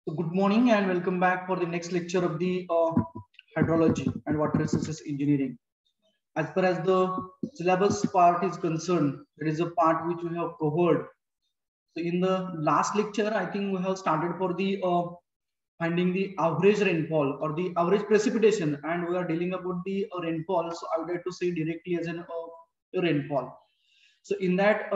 So good morning and welcome back for the next lecture of the hydrology and water resources engineering. As far as the syllabus part is concerned, there is a part which we have covered. So in the last lecture, I think we have started for the finding the average rainfall or the average precipitation, and we are dealing about the rainfall. So I would like to say directly as an rainfall. So in that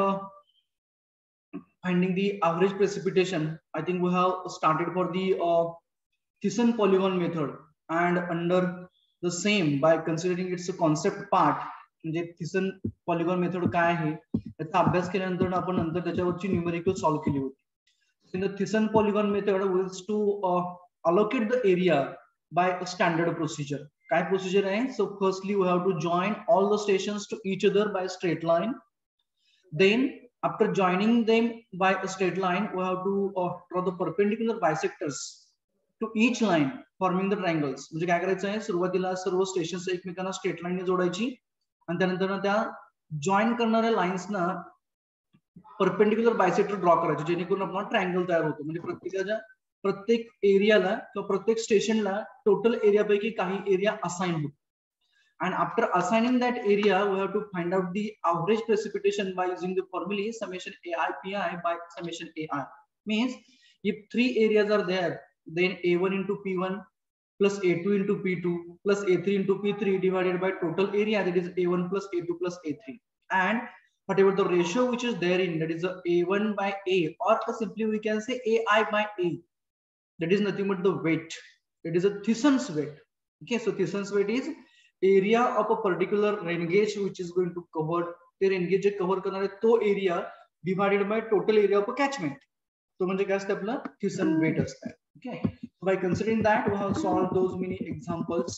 finding the average precipitation, I think we have started for the Thyssen polygon method, and under the same by considering its a concept part म्हणजे Thyssen polygon method काय आहे याचा अभ्यास केल्यानंतर आपण नंतर त्याच्यावरची numerical solve केली होती. In the Thyssen polygon method was to allocate the area by a standard procedure. काय procedure आहे? So firstly we have to join all the stations to each other by a straight line. Then after joining them by a straight line, we have to draw the perpendicular bisectors to each line forming the triangles. म्हणजे काय करायचं आहे, सुरुवातीला सर्व stations एकमेकांना straight लाईनने जोडायची आणि त्यानंतर त्या join करणाऱ्या लाईन्सना परपेंडिक्युलर बायसेक्टर ड्रॉ करायचे, जेणेकरून आपला ट्रायंगल तयार होतो. म्हणजे प्रत्येक एरियाला किंवा प्रत्येक स्टेशनला टोटल एरियापैकी काही एरिया असाइन होतो. And after assigning that area, we have to find out the average precipitation by using the formula summation AIPI by summation AI. Means if three areas are there, then A1 into P1 plus A2 into P2 plus A3 into P3 divided by total area, that is A1 plus A2 plus A3. And whatever the ratio which is therein, that is A1 by A, or simply we can say AI by A. That is nothing but the weight. It is a Thyssen's weight. Okay, so Thyssen's weight is area of a particular rain gauge which is going to cover the rain gauge cover करणारे तो area divided by total area of a catchment. तो म्हणजे काय असतं आपलं Thyssen weight असतं. Okay, so by considering that we have solved those many examples.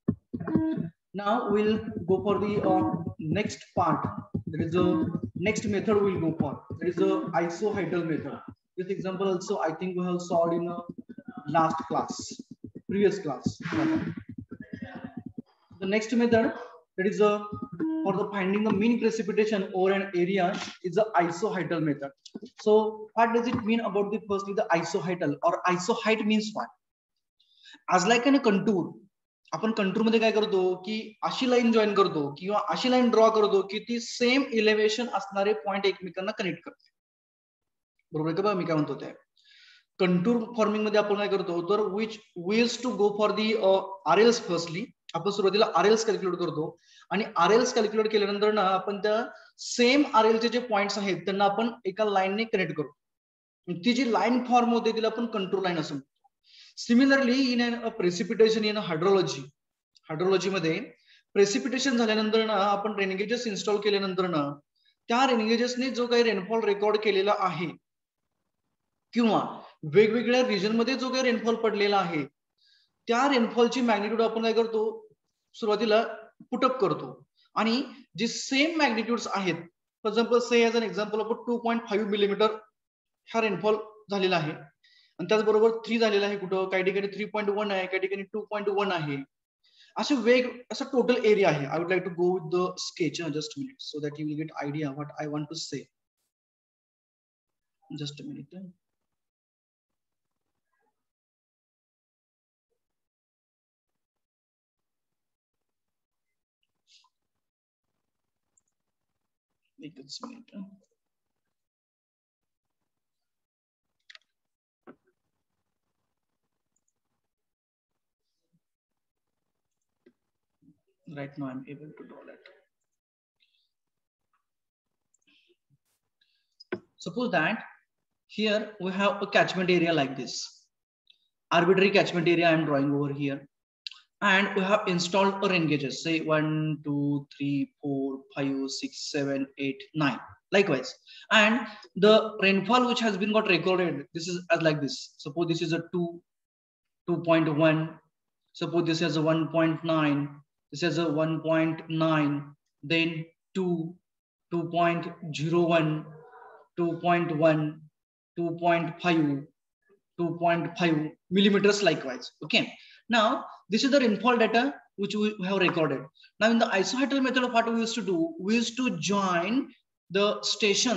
Now we'll go for the next part. There is a next method we'll go for. There is a isohydral method. This example also I think we have solved in a last class, previous class. The next method, that is for the finding the mean precipitation over an area, is the isohydral method. So what does it mean about the firstly the isohydral or isoheight means what? As like in a contour, आपण contour मध्ये काय करतो की अशी line join करतो किंवा अशी line draw करतो की ती सेम इलेव्हेशन असणारे पॉइंट एकमेकांना कनेक्ट करते. बरोबर आहे का? मी काय म्हणतो ते कंटूर फॉर्मिंग मध्ये आपण काय करतो तर which use to go for the RLs. Firstly आपण सुरुवातीला आरएल्स कॅल्क्युलेट करतो आणि आरएल्स कॅल्क्युलेट केल्यानंतर ना आपण त्या सेम आरएलचे जे पॉइंट्स आहेत त्यांना आपण एका लाईनने कनेक्ट करतो. ती जी लाईन फॉर्म होते तिला आपण कंट्रोल लाईन असं म्हणतो. Similarly in precipitation in hydrology मध्ये प्रेसिपिटेशन झाल्यानंतर ना आपण रेनगेजेस इन्स्टॉल केल्यानंतर ना त्या रेनगेजेसने जो काही रेनफॉल रेकॉर्ड केलेला आहे किंवा वेगवेगळ्या रिजन मध्ये जो काही रेनफॉल पडलेला आहे त्या रेनफॉलची मॅग्निट्यूड आपण काय करतो सुरुवातीला पुटअप करतो आणि जे सेम मॅग्निट्यूड्स आहेत, for example say as an example आपण 2.5 मिलीमीटर हा रेनफॉल झालेला आहे आणि त्याचबरोबर 3 झालेला आहे, कुठं काही ठिकाणी 3.1 आहे, काही ठिकाणी 2.1 आहे, असा टोटल एरिया आहे. I would like to go with the sketch just minute so that you will get idea what I want to say. Just a minute. एकच मिनिट. Right now I'm able to draw that. Suppose that here we have a catchment area like this. Arbitrary catchment area I'm drawing over here. And we have installed a rain gauges, say 1, 2, 3, 4, 5, 6, 7, 8, 9. Likewise. And the rainfall which has been got recorded, this is as like this. Suppose this is a 2.1. Suppose this is a 1.9. This is a 1.9. Then 2, 2.01, 2.1, 2.5, 2.5 millimeters likewise. Okay. Now this is the rainfall data which we have recorded. Now in the isohydral method of what we used to do, we used to join the stations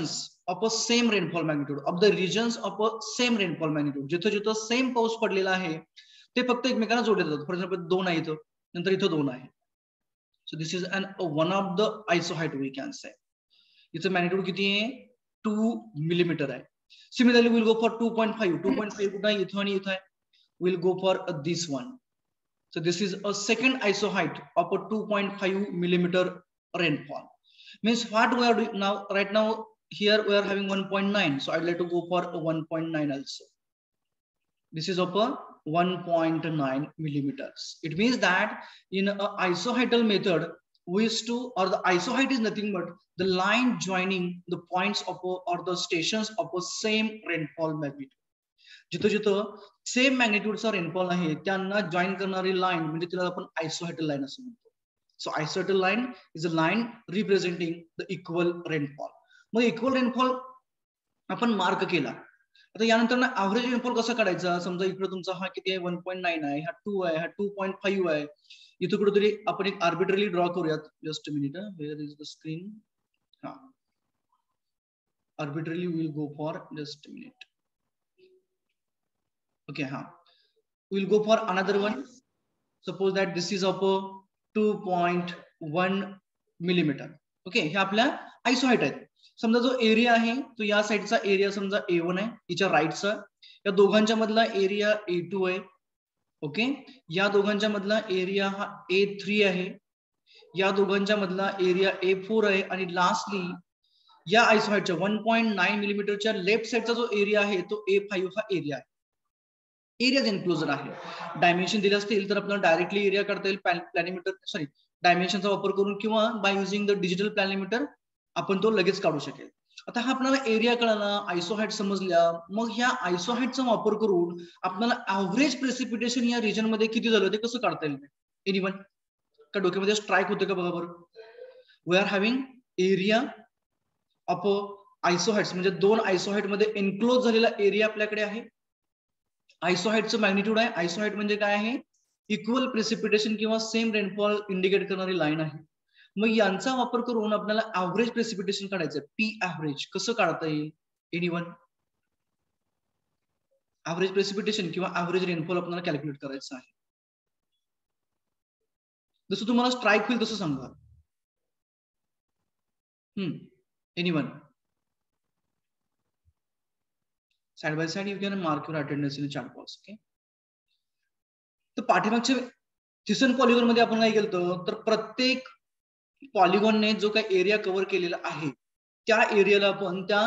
of a same rainfall magnitude of the regions of a same rainfall magnitude. जिथं जिथं same पाऊस पडलेला आहे ते फक्त एकमेकांना जोडले जातात. फॉर एक्झाम्पल 2 आहे इथं, नंतर इथं 2 आहे. So this is one of the isohyet we can say. इथं मॅग्निट्यूड किती आहे? 2 मिलीमीटर आहे. Similarly will go for 2.5. 2.5 कुठं आहे? इथं आणि इथं आहे. Will go for this one. So this is a second isoheight of a 2.5 millimeter rainfall. Means what we are doing now, right now here we are having 1.9. So I'd like to go for a 1.9 also. This is of a 1.9 millimeters. It means that in a isoheital method, we used to, or the isoheight is nothing but the line joining the points of a, or the stations of a same rainfall magnitude. जिथं जिथं same मॅग्निट्यूडचा rainfall आहे त्यांना join करणारी line म्हणजे तिला आपण आयसोहायटल line असं म्हणतो. So isohyetal line is a line representing the equal rainfall. मग इक्वल रेनफॉल आपण मार्क केला. आता यानंतर ना ऍव्हरेज रेनफॉल कसा काढायचा? समजा इकडे तुमचा हा किती आहे? 1.9 आहे, हा 2 आहे, हा 2.5 आहे. इथं कुठेतरी आपण एक आर्बिट्ररी ड्रॉ करूयात. Just a minute. Where is the screen? हा, arbitrary will go for just a minute. Okay, we'll go for another one. Suppose that this is of a 2.1 millimeter. Okay, हे आपल्या आयसोहाइट आहेत. समजा जो area आहे तो या साइडचा एरिया समजा A1 आहे, हिच्या राईटचा. या दोघांच्या मधला एरिया A2 आहे. ओके, या दोघांच्या मधला एरिया हा A3 आहे. या दोघांच्या मधला एरिया A4 आहे. आणि लास्टली या आयसोहाइटच्या 1.9 मिलीमीटरच्या लेफ्ट साइडचा जो एरिया आहे तो A5 हा एरिया आहे. एरियाज इन्क्लुजन आहे. डायमेन्शन दिले असतील तर आपल्याला डायरेक्टली एरिया काढता येईल प्लॅनिमीटर, सॉरी डायमेन्शनचा वापर करून, किंवा by using the digital planimeter आपण तो लगेच काढू शकेल. आता हा आपल्याला एरिया कळला, आयसोहाइट समजल्या. मग ह्या आयसोहाइटचा वापर करून आपल्याला ऍव्हरेज प्रेसिपिटेशन या रिजन मध्ये किती झालं ते कसं काढता येईल? एनीवन का डोक्यामध्ये स्ट्राईक होते का बघा बरं? We are having area of isohyets म्हणजे 2 आयसोहाइट मध्ये एन्क्लोज झालेला एरिया आपल्याकडे आहे. आयसोहाइटचं मॅग्निट्यूड आहे. आयसोहाइट म्हणजे काय आहे? इक्वल प्रेसिपिटेशन किंवा सेम रेनफॉल इंडिकेट करणारी लाईन आहे. मग यांचा वापर करून आपल्याला ऍव्हरेज प्रेसिपिटेशन काढायचं. पी ऍव्हरेज कसं काढता येईल? एनीवन? ऍव्हरेज प्रेसिपिटेशन किंवा ऍव्हरेज रेनफॉल आपल्याला कॅल्क्युलेट करायचं आहे. जसं तुम्हाला स्ट्राईक होईल तसं सांगा. Anyone? Side by side you can mark your attendance in chat box. Okay, तर पाठीमागच्या थिसन पॉलिगॉन मध्ये आपण काय केलं तर प्रत्येक पॉलिगॉनने जो काही एरिया कव्हर केलेला आहे त्या एरियाला आपण त्या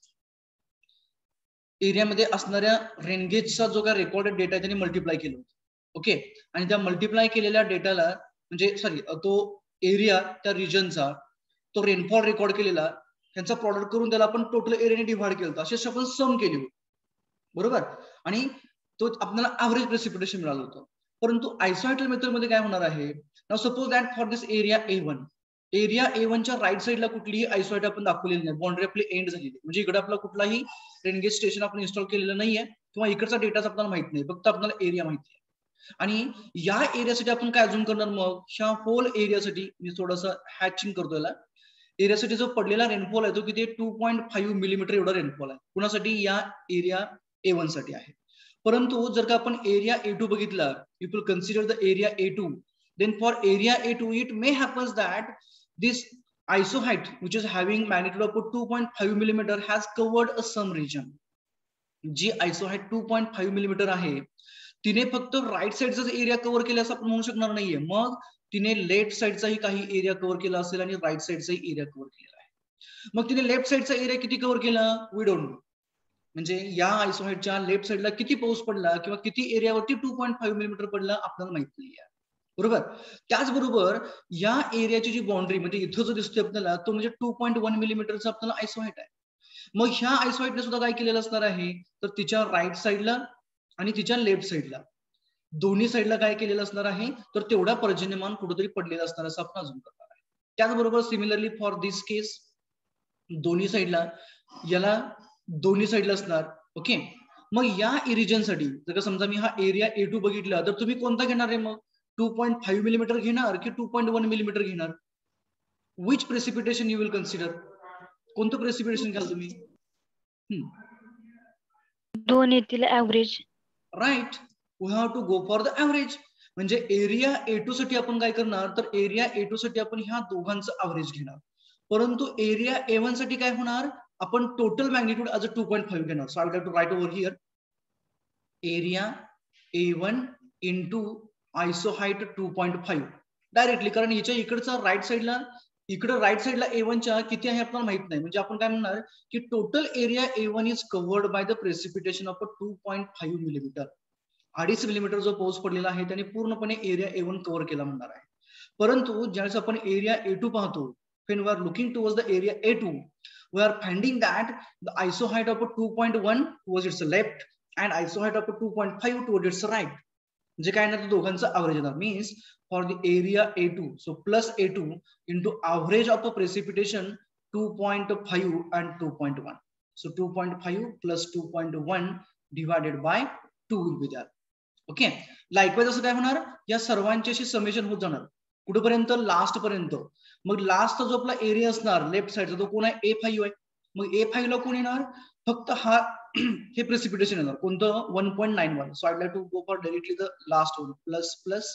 एरियामध्ये असणाऱ्या रेनगेजचा जो काही रेकॉर्डेड डेटा आहे त्याने मल्टिप्लाय केलं होतं. ओके, आणि त्या मल्टिप्लाय केलेल्या डेटाला म्हणजे सॉरी तो एरिया त्या रिजनचा तो रेनफॉल रेकॉर्ड केलेला त्यांचा प्रॉडक्ट करून त्याला आपण टोटल एरियाने डिव्हाइड केलं होतं. असे आपण सम केली होती बरोबर, आणि तो आपल्याला ऍव्हरेज प्रेसिपिटेशन मिळालं होतं. परंतु आयसोहाइटल मेथड मध्ये काय होणार आहे? Now suppose that for this area A1, area A1 च्या राईट साइडला कुठलीही आयसोहाइट आपण दाखवलेली नाही. बाउंड्री आपली एंड झालेली, म्हणजे इकडे आपला कुठलाही रेनगेज स्टेशन आपण इन्स्टॉल केलेलं नाहीये किंवा इकडचा डेटाच आपल्याला माहित नाही, फक्त आपल्याला एरिया माहिती आहे. आणि या एरियासाठी आपण काय अजून करणार? मग ह्या होल एरियासाठी मी थोडंसं हॅचिंग करतो याला. एरियासाठी जो पडलेला रेनफॉल आहे तो किती? 2.5 मिलीमीटर एवढा रेनफॉल आहे. कुणासाठी? या एरिया A1 साठी आहे. परंतु जर का आपण एरिया A2 बघितला, you will consider the area A2, then for area A2 it may happens that this isoheight which is having magnitude of 2.5 millimeter has covered a some region. जी isohyet 2.5 millimeter आहे तिने फक्त right साइडचाच area cover केला असं आपण म्हणू शकणार नाहीये. मग तिने लेफ्ट साइडचाही काही एरिया कव्हर केला असेल आणि राईट साइडचाही एरिया कव्हर केलेला आहे. मग तिने लेफ्ट साइडचा एरिया किती कव्हर केला? We don't know. म्हणजे या आयसोहाइटच्या लेफ्ट साइडला किती पाऊस पडला किंवा किती एरियावरती 2.5 मिलीमीटर पडला आपल्याला माहित नाही आहे बरोबर. त्याचबरोबर या एरियाची जी बाउंड्री म्हणजे इथं जो दिसतोय आपल्याला तो म्हणजे 2.1 मिलीमीटरचा आपल्याला आयसोहाइट आहे. मग ह्या आयसोहाइटने सुद्धा काय केलेलं असणार आहे तर तिच्या राईट साइडला आणि तिच्या लेफ्ट साइडला दोन्ही साइडला काय केलेलं असणार आहे तर तेवढा पर्जन्यमान कुठेतरी पडलेलं असणार असं आपण अजून करणार आहे. त्याचबरोबर सिमिलरली फॉर दिस केस दोन्ही साइडला याला दोन्ही साइडला असणार. ओके, मग या रिजनसाठी जर का समजा मी हा एरिया A2 बघितला तर तुम्ही कोणता घेणार आहे? मग 2.5 मिलीमीटर घेणार की 2.1 मिलीमीटर घेणार? Which precipitation you will consider? कोणतं प्रेसिपिटेशन घ्याल तुम्ही? दोन येतील average. Right, we have to go for the average. म्हणजे एरिया A2 साठी आपण काय करणार, तर एरिया A2 साठी आपण ह्या दोघांचं ऍव्हरेज घेणार. परंतु एरिया A1 साठी काय होणार, आपण टोटल मॅग्निट्यूड ॲज अ 2.5 घेणार. So I will have to write over here area A1 into isohyet 2.5 directly, कारण याच्या इकडचा राईट साईडला, इकडे राईट साईडला A1 च्या किती आहे आपल्याला माहित नाही. म्हणजे आपण काय म्हणणार की total area A1 is covered by the precipitation of 2.5 millimeter. 2.5 millimeter जो पाऊस पडलेला आहे त्याने पूर्णपणे एरिया A1 कव्हर केला म्हणणार आहे. परंतु ज्यावेळेस आपण एरिया A2 पाहतो, when we are looking towards the area A2, we are finding that the isoheight of 2.1 towards its left and isoheight of 2.5 towards its right. जे काय ना, दोघांचं ऍव्हरेज येणार. Means for the area A2, so plus A2 into average of a precipitation 2.5 and 2.1. So 2.5 plus 2.1 divided by 2 will be there. Okay, likewise असं काय होणार, या सर्वांची अशी समेशन होत जाणार कुठेपर्यंत, लास्ट पर्यंत. मग लास्टचा जो आपला एरिया असणार लेफ्ट साईडचा तो कोण आहे, A5 आहे. मग A5 ला कोण येणार, फक्त हा हे प्रेसिपिटेशन येणार कोणतं, 1.91. So I like to go for directly the last one, plus plus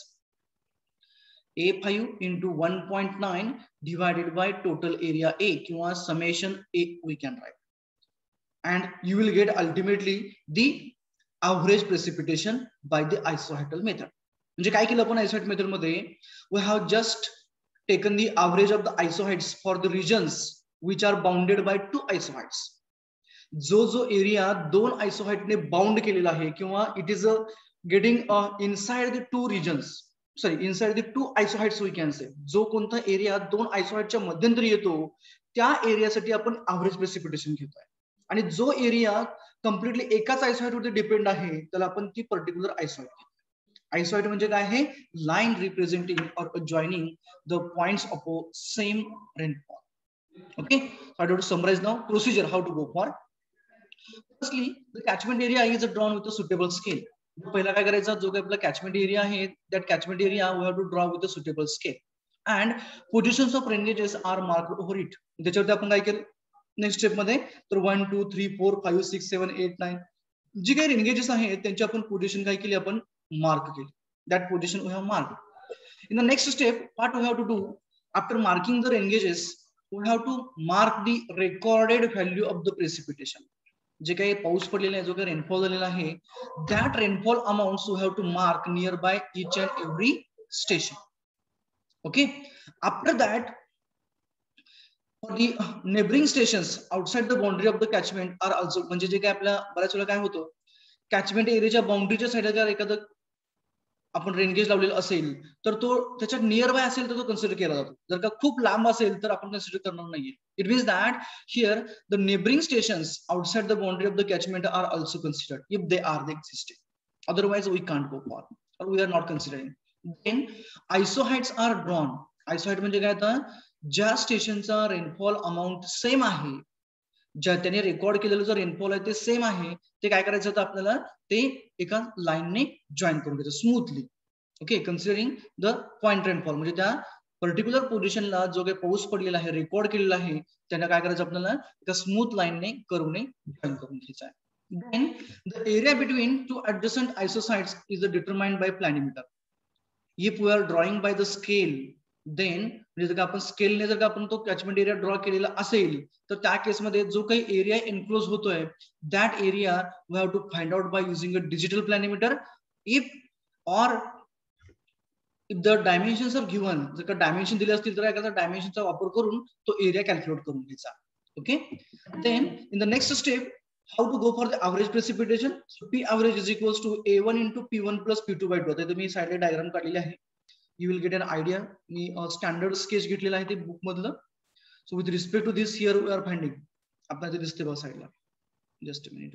A5 into 1.9 divided by total area A किंवा summation A we can write, and you will get ultimately the average precipitation by the isoheital method. म्हणजे काय केलं आपण isoheight method मध्ये, we have just taken the average of the isoheights for the regions which are bounded by two isoheights. जो area दोन आयसोहाइटने bound केलेला आहे किंवा it is getting inside the two regions, sorry inside the two isohyets we can say, जो कोणता area दोन आयसोहाइटच्या मध्यंतरी येतो त्या एरियासाठी आपण ऍव्हरेज प्रेसिपिटेशन घेतोय. आणि जो एरिया कम्प्लिटली एकाच आयसोहाइटवरती डिपेंड आहे त्याला आपण ती पर्टिक्युलर आयसोहाइट घेतो. आयसोहाइट म्हणजे काय आहे, line representing or joining the points of same rainfall. Okay, so I have to summarize now procedure how to go for. Firstly, the catchment area is drawn with a suitable scale. पहिला काय करायचा, जो काही आपला catchment area आहे that catchment area we have to draw with a suitable scale and positions of ranges are marked over it. त्याच्यावरती आपण काय केलं नेक्स्ट स्टेप मध्ये, तर 1 2 3 4 5 6 7 8 9 जी काही रेंजेस आहेत त्यांची आपण पोझिशन काय केली, आपण मार्क केली. That position we have mark. In the next step what we have to do, after marking the ranges we have to mark the recorded value of the precipitation. जे काही पाऊस पडलेला आहे, जो काही रेनफॉल झालेला आहे, that rainfall amounts we have to mark nearby each and every station. Okay, after that for the neighboring stations outside the boundary of the catchment are also, म्हणजे जे काही आपल्या बऱ्याच वेळा काय होतं, कॅचमेंट एरियाच्या बाउंड्रीच्या साईडला जर एखादं आपण रेनगेज लावलेला असेल तर तो त्याच्या नियर बाय असेल तर तो कन्सिडर केला जातो. जर का खूप लांब असेल तर आपण कन्सिडर करणार नाहीये. It means that here the neighbouring stations outside the boundary of the catchment are also considered if they are the existing. Otherwise we can't go for or we are not considering. Then isohyets are drawn. Isohyet म्हणजे काय, आता ज्या स्टेशनचा rainfall amount same आहे, ज्या त्याने record केलेलं जो rainfall आहे ते सेम आहे, ते काय करायचं होतं आपल्याला, ते एका लाईनने जॉईन करून घ्यायचं smoothly. Okay, considering the point rainfall, म्हणजे त्या पर्टिक्युलर पोझिशनला जो काही पाऊस पडलेला आहे, रेकॉर्ड केलेला आहे, त्यांना काय करायचं आपल्याला एका स्मूथ लाईनने कर्वने जॉईन करून घ्यायचं आहे. Then the area between two adjacent isocytes is determined by planimeter. If we are drawing by the scale, then म्हणजे जर का आपण स्केलने जर का आपण तो कॅचमेंट एरिया ड्रॉ केलेला असेल तर त्या केसमध्ये जो काही एरिया एनक्लोज होतोय that area we have to find out by using a digital planimeter. If or if the dimensions are given, जर का डायमेन्शन दिले असतील तर एखादा डायमेन्शनचा वापर करून तो एरिया कॅल्क्युलेट करून घ्यायचा. Okay, then in the next step how to go for the average precipitation. So P average is equals to A1 into P1 plus P2 by 2. आता तुम्ही साइडला डायग्राम काढलेली आहे, you will get an idea. मी standard sketch घेतलेला आहे ते book मधलं. So with respect to this here we are finding, आपल्याला ते दिसते बघा साइडला. Just a minute.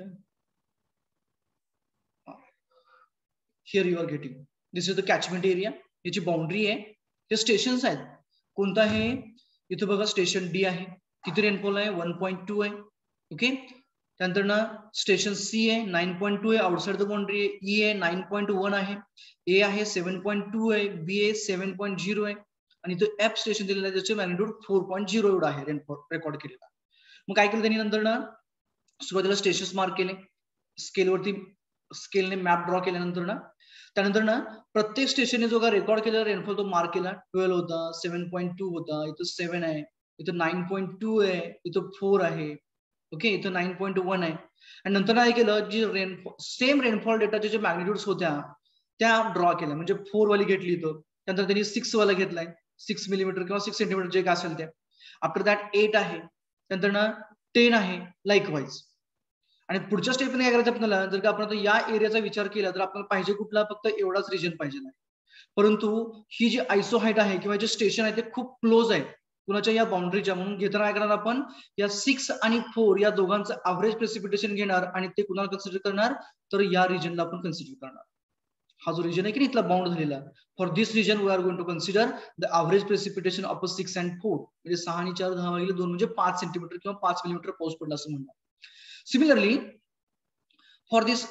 Here you are getting, this is the catchment area. याची बाउंड्री आहे, हे स्टेशन्स आहेत. कोणतं आहे, इथं बघा स्टेशन डी आहे, किती रेनफॉल आहे 1.2 आहे. ओके, त्यानंतर ना स्टेशन सी आहे 9.2 आहे, आउटसाइड द बाउंड्री आहे. ई आहे 9.1 आहे, ए आहे 7.2 आहे, बी आहे 7.0 आहे, आणि तो एफ स्टेशन दिलेला आहे ज्याचे मॅग्निट्यूड 4.0 एवढा आहे रेनफॉल रेकॉर्ड केलेला. मग काय केलं त्यांनी नंतर ना सुरुवातीला स्टेशन्स मार्क केले, स्केलवरती स्केलने मॅप ड्रॉ केल्यानंतर ना त्यानंतर ना प्रत्येक स्टेशनने जो का रेकॉर्ड केलेला रेनफॉल तो मार्क केला. 12 होता, 7.2 होता, इथं 7 आहे, इथं 9.2 आहे, इथं 4 आहे, ओके, इथं 9.1 आहे. आणि नंतर काय केलं, जी सेम रेनफॉल डेटाचे जे मॅग्निट्यूड्स होत्या त्या ड्रॉ केल्या. म्हणजे 4 वाली घेतली इथं, त्यानंतर त्यांनी 6 वाला घेतलाय, 6 मिलीमीटर किंवा 6 सेंटीमीटर जे काय असेल ते. आफ्टर दॅट 8 आहे, नंतर ना 10 आहे, लाईकवाईज. आणि पुढच्या स्टेपने काय करायचं आपल्याला, जर का आपण या एरियाचा विचार केला तर आपल्याला पाहिजे कुठला, फक्त एवढाच रिजन पाहिजे नाही. परंतु ही जी आयसो हाईट आहे किंवा जे स्टेशन आहे ते खूप क्लोज आहे कुणाच्या या बाउंड्रीच्या, म्हणून घेताना काय करणार आपण, या 6 आणि 4 या दोघांचं अवरेज प्रेसिपिटेशन घेणार आणि ते कुणाला कन्सिडर करणार, तर या रिजनला आपण कन्सिडर करणार. हा जो रिजन आहे की इथला बाउंड झालेला, for this region we are going to consider the average precipitation of 6 and 4. म्हणजे 6 आणि 4 10 भागिले 2 म्हणजे 5 सेंटीमीटर किंवा 5 मिलीमीटर पाऊस पडला असं म्हणणार. सिमिलरली फॉर दिस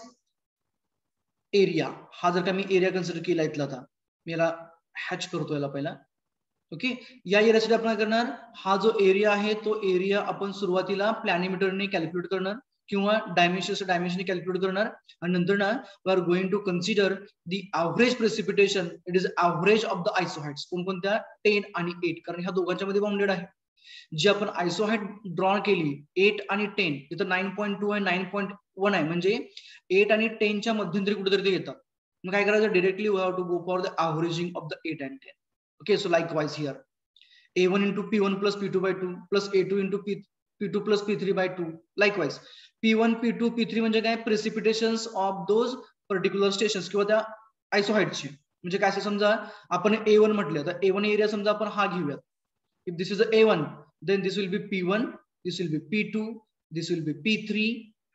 एरिया, हा जर का मी एरिया कन्सिडर केला इथला, आता मी याला हॅच करतो याला पहिला, ओके. या एरियासाठी आपण काय करणार, हा जो एरिया आहे तो एरिया आपण सुरुवातीला प्लॅनिमीटरने कॅल्क्युलेट करणार किंवा डायमेन्शन कॅल्क्युलेट करणार. आणि नंतर ना we are going to consider the average precipitation, it is average of the isohyets. कोणकोणत्या, 10 आणि 8, कारण ह्या दोघांच्या मध्ये बाउंडेड आहे. जी आपण आयसोहाइट ड्रॉ केली 8 आणि 10, इथं 9.2 आहे, 9.1 आहे, म्हणजे 8 आणि 10च्या मध्यंतरी कुठेतरी ते येतात. मग काय करायचं, directly we have to go for the averaging of the 8 and 10. Okay, so likewise here, A1 into P1 plus P2 by 2 plus A2 into P2 plus P3 by 2. Likewise, P1, P2, P3 म्हणजे काय, precipitations of those particular stations किंवा त्या आयसोहाइटची. म्हणजे काय, समजा आपण A1 म्हटलं तर A1 एरिया समजा आपण हा घेऊयात. If this is A1, then this will be P1, this will be P2, this will be P3,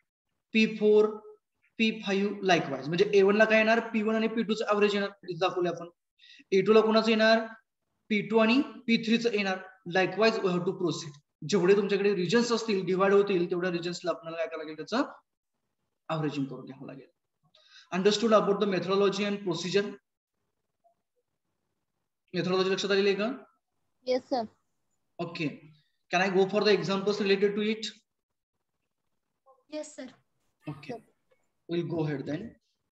P4, P5, likewise. म्हणजे A1 ला काय येणार, P1 आणि P2 चं ऍव्हरेज येणार, दाखवले आपण. A2 ला कोणाचं येणार, P2 आणि P3 चं येणार. Likewise we have to proceed. जेवढे तुमच्याकडे रिजन्स असतील, डिवाइड होतील, तेवढ्या रिजन्सला आपल्याला काय करावं लागेल, त्याचं अवरेजिंग करून घ्यावं लागेल. Understood about the methodology and procedure? Methodology लक्षात आलेली आहे का? Yes sir. Okay, can I go for the examples related to it? Yes sir. Okay, we'll go ahead then.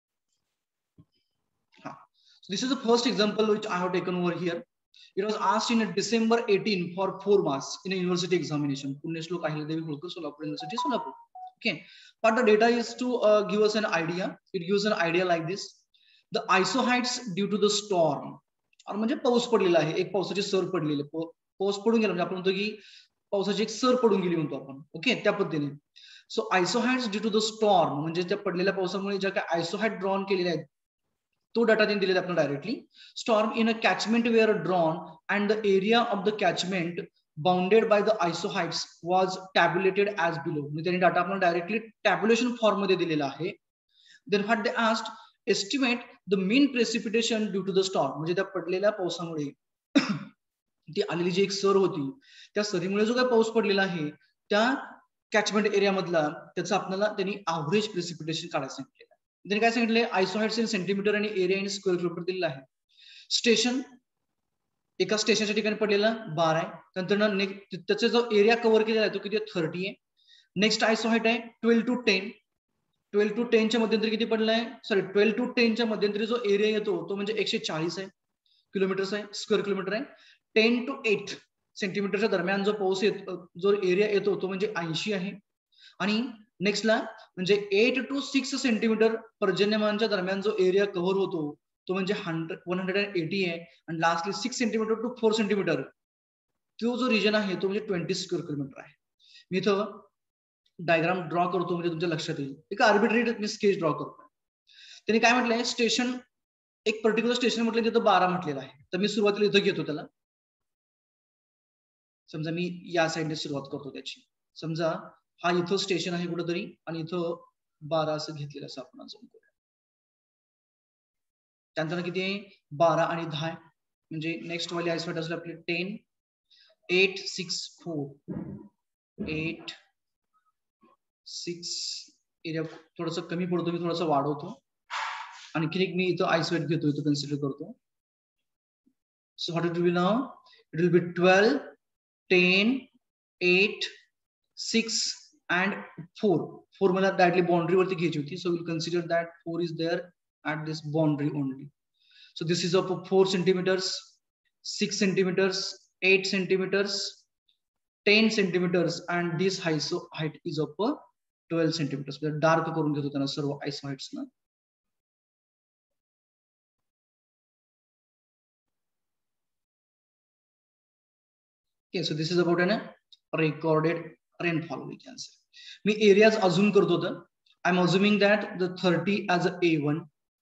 So this is the first example which I have taken over here. It was asked in December 18 for 4 marks in a university examination. Punyashloka Ahilyadevi Holkar, Solapur University, Solapur. Okay, but the data is to give us an idea. It gives an idea like this: the isoheights due to the storm. और म्हणजे पाऊस पडलेला आहे, एक पावसाची sir पडलेली, पाऊस पडून गेला म्हणजे आपण म्हणतो की पावसाची एक सर पडून गेली म्हणतो आपण, ओके, त्या पद्धतीने. So isohyets due to the storm म्हणजे त्या पडलेल्या पावसामुळे ज्या काही आयसोहाइट ड्रॉन केलेल्या आहेत तो डाटा त्यांनी दिलेला आपण directly. Storm in a catchment were drawn and the area of the catchment bounded by the isohyets was tabulated as below. म्हणजे त्यांनी डाटा आपण डायरेक्टली टॅब्युलेशन फॉर्म मध्ये दिलेला आहे. Then what they asked, estimate the mean precipitation due to the storm. म्हणजे त्या पडलेल्या पावसामुळे ती आलेली जी एक सर होती त्या सरीमुळे जो काही पाऊस पडलेला आहे त्या कॅचमेंट एरिया मधला त्याचं आपल्याला त्यांनी अवरेज प्रेसिपिटेशन काढायला सांगितलेलं. त्यांनी काय सांगितले, आयसोहाइट्स इन सेंटीमीटर आणि एरिया इन स्क्वेअर किलोमीटर दिलेला आहे. स्टेशन एका स्टेशनच्या ठिकाणी पडलेला 12 आहे. नंतर त्याचा जो एरिया कव्हर केलेला आहे तो किती आहे, 30 आहे. नेक्स्ट आयसोहाइट आहे 12 to 10. 12 to 10 च्या मध्यंतरी किती पडलाय, सॉरी 12 to 10 च्या मध्यंतरी जो एरिया येतो तो म्हणजे 140 आहे किलोमीटर आहे, स्क्वेअर किलोमीटर आहे. 10 to 8 सेंटीमीटरच्या दरम्यान जो पाऊस येतो, जो एरिया येतो तो म्हणजे 80 आहे. आणि नेक्स्टला म्हणजे 8 to 6 सेंटीमीटर पर्जन्यमानच्या दरम्यान जो एरिया कव्हर होतो तो म्हणजे 180 आहे. आणि लास्टली 6 सेंटीमीटर टू 4 सेंटीमीटर तो जो रिजन आहे तो म्हणजे 20 स्क्वेअर किलोमीटर आहे. मी इथं डायग्राम ड्रॉ करतो म्हणजे तुमच्या लक्षात येईल. एक आर्बिट्ररी मी स्केच ड्रॉ करतो. त्यांनी काय म्हटलंय, स्टेशन एक पर्टिक्युलर स्टेशन म्हटलं तिथं 12 म्हटलेलं आहे. तर मी सुरुवातीला इथं घेतो त्याला, समजा मी या साईडने सुरुवात करतो त्याची. समजा हा इथं स्टेशन आहे कुठेतरी आणि इथं 12 असं घेतलेलं असं आपण अजून करूया. त्यानंतर किती आहे 12 आणि 10 म्हणजे नेक्स्ट वाली आयसोहाइट असले आपले 10, 8, 6, 4, 8, 6. एरिया थोडस कमी पडतो, मी थोडस वाढवतो. आणखी एक मी इथं आयसोहाइट घेतो, इथं कन्सिडर करतो. So what it will be now, it will be 12, 10, 8, 6 and 4 मला डायरेक्टली बाउंड्री वरती घ्यायची होती, so we'll consider that 4 is there at this boundary only. So this is of 4 centimeters, 6 centimeters, 8 centimeters, 10 centimeters, and this height is of 12 centimeters. Dark करून घेतो त्यांना सर्व isohyets ना. Okay, so this is about an recorded rainfall, we can say. मी areas assume करतो तर I'm assuming that the 30 as a A1,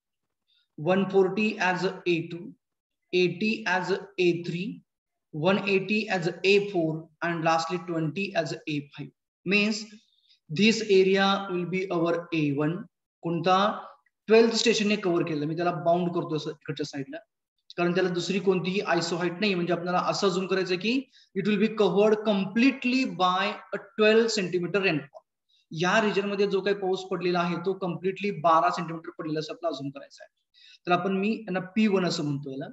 140 as a A2, 80 as a A3, 180 as a A4, and lastly 20 as a A5. Means this area will be our A1. कोणता 12th station ने cover केलं, मी त्याला bound करतो इकडच्या साइडला, कारण त्याला दुसरी कोणतीही आयसो हाइट नाही. म्हणजे आपल्याला असं अजून करायचं की it will be covered completely by a 12 centimeter rainfall. या रिजन मध्ये जो काही पाऊस पडलेला आहे तो कम्प्लिटली 12 सेंटीमीटर पडलेला असं आपल्याला अजून करायचं आहे. तर आपण मी यांना P1 असं म्हणतो, याला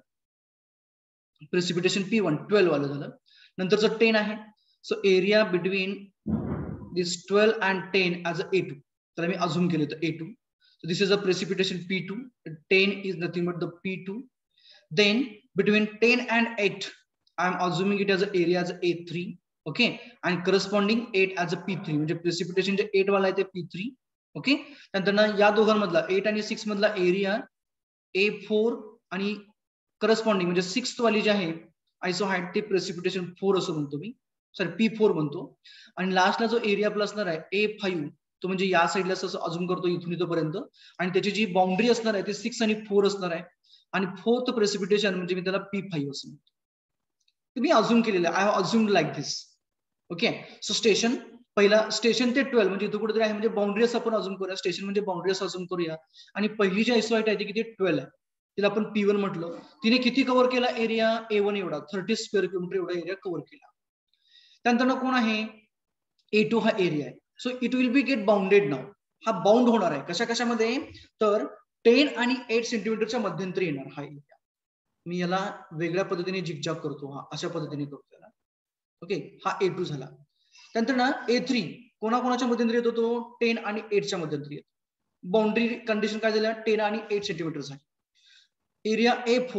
प्रेसिपिटेशन P1 12 वालं झालं. नंतरचं 10 आहे, so area between this 12 and 10 as a A2. तर मी अजून केलं तर A2. So this is a precipitation P2. 10 is nothing but the P2. Then between 10 and 8, I am assuming it as an area as A3. Okay, and corresponding 8 as a P3. म्हणजे precipitation जे 8 वाला आहे ते P3. Okay, नंतर या दोघांमधला 8 आणि 6 मधला area A4 आणि corresponding म्हणजे 6th वाली जी आहे आयसो हाइट ते प्रेसिपिटेशन 4 असं म्हणतो मी, सॉरी P4 म्हणतो. आणि लास्टला जो एरिया आपला असणार आहे A5, तो म्हणजे या साईडला असं अजून करतो इथून इथपर्यंत, आणि त्याची जी बाउंड्री असणार आहे ते 6 आणि 4 असणार आहे. आणि 4th प्रेसिपिटेशन म्हणजे मी त्याला P5 असं म्हणतो. तुम्ही अजून केलेलं आहे, I have assumed like this. Okay, so station पहिला स्टेशन ते 12 म्हणजे इथं कुठेतरी आहे, म्हणजे बाउंड्री असं आपण अजून करूया, स्टेशन म्हणजे बाउंड्री असं अजून करूया. आणि पहिली जी आयसो हाइट आहे ती किती 12 आहे, तिला आपण P1 म्हटलं. तिने किती कव्हर केला एरिया A1 एवढा, 30 स्क्वेअर किलोमीटर एवढा एरिया कव्हर केला. त्यानंतर कोण आहे A2 हा एरिया आहे. So it will be get bounded now. हा बाउंड होणार आहे कशा कशामध्ये, तर 10 आणि 8 सेंटीमीटरच्या मध्यंतरी येणार हा एरिया. मी याला वेगळ्या पद्धतीने जिगजॅग करतो, हा अशा पद्धतीने करतो याला. ओके, हा A2 झाला. त्यानंतर ना A3 कोणाकोणाच्या मध्यंतरी येतो, तो 10 आणि 8च्या मध्यंतरी येतो. बाउंड्री कंडिशन काय झाल्या 10 आणि 8 सेंटीमीटर आहे. एरिया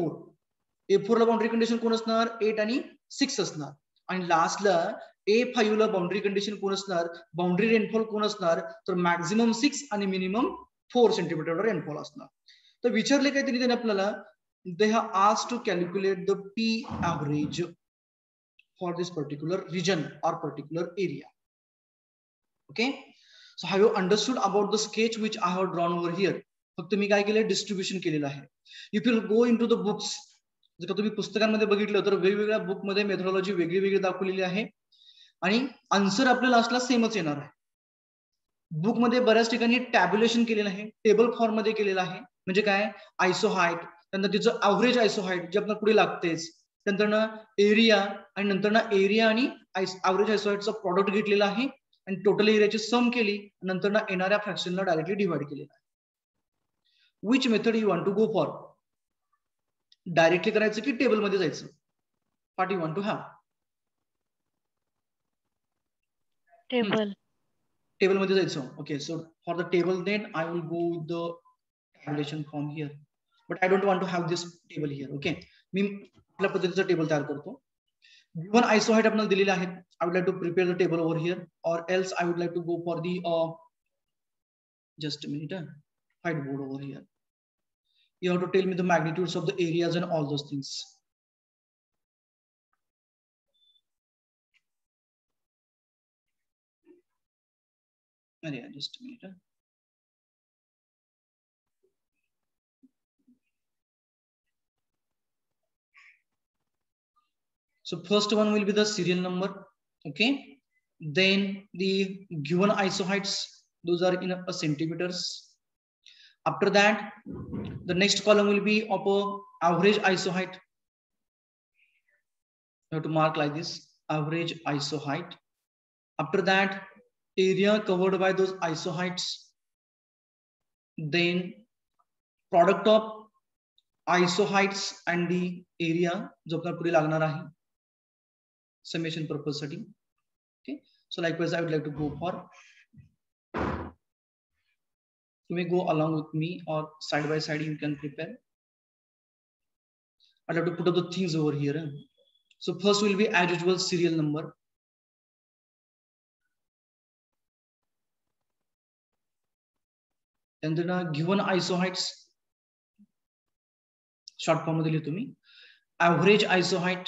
A4 ला बाउंड्री कंडिशन कोण असणार 8 आणि 6 असणार. आणि लास्टला A5 ला बाउंड्री कंडिशन कोण असणार, बाउंड्री रेनफॉल कोण असणार, तर मॅक्झिमम 6 आणि मिनिमम 4 सेंटीमीटर रेनफॉल असणार. तर विचारले काहीतरी त्याने आपल्याला, they have asked to calculate the P average for this particular region or particular area. Okay, so have you understood about the sketch which I have drawn over here? फक्त मी काय केलंय distribution केलेलं आहे. If you go in to the books, जर का तुम्ही पुस्तकांमध्ये बघितलं तर वेगवेगळ्या बुक मध्ये मेथोडॉलॉजी वेगळी वेगळी दाखवलेली आहे आणि आन्सर आपल्या लास्टला सेमच येणार आहे. बुक मध्ये बऱ्याच ठिकाणी टॅब्युलेशन केलेलं आहे, टेबल फॉर्म मध्ये केलेलं आहे. म्हणजे काय आयसो हाइट, त्यानंतर तिचं ऍव्हरेज आयसो हाइट जे आपल्याला पुढे लागतेच, त्यानंतर एरिया, आणि नंतर एरिया आणि ऍव्हरेज आयसो हाइटचा प्रॉडक्ट घेतलेला आहे आणि टोटल एरियाची सम केली, नंतर येणाऱ्या फ्रॅक्शनला डायरेक्टली डिवाइड केलेला आहे. Which method you want to go for, directly करायचं की टेबल मध्ये जायचं, what you want to have? Table. Table मध्ये जायचं. Okay, so for the table then I will go with the tabulation form here, but I don't want to have this table here. Okay, मी आपल्या पद्धतीचं table तयार करतो. Given आयसो height आपल्याला दिलेले आहेत. I would like to prepare the table over here, or else I would like to go for the just a minute, whiteboard over here. You have to tell me the magnitudes of the areas and all those things. Yeah, just a minute. So first one will be the serial number. Okay, then the given iso heights, those are in a centimeters. After that, the next column will be of a average iso height. You have to mark like this, average iso height. After that, area covered by those iso heights. Then product of iso heights and the area जो आपल्याला पुढे लागणार आहे summation purpose साठी. Okay, So likewise, I would like to go for. You may go along with me or side by side. You can prepare. I'd have to put up the things over here. So first will be as usual serial number. And then given isoheights. Short form मध्ये लिहितो मी. Average isoheight.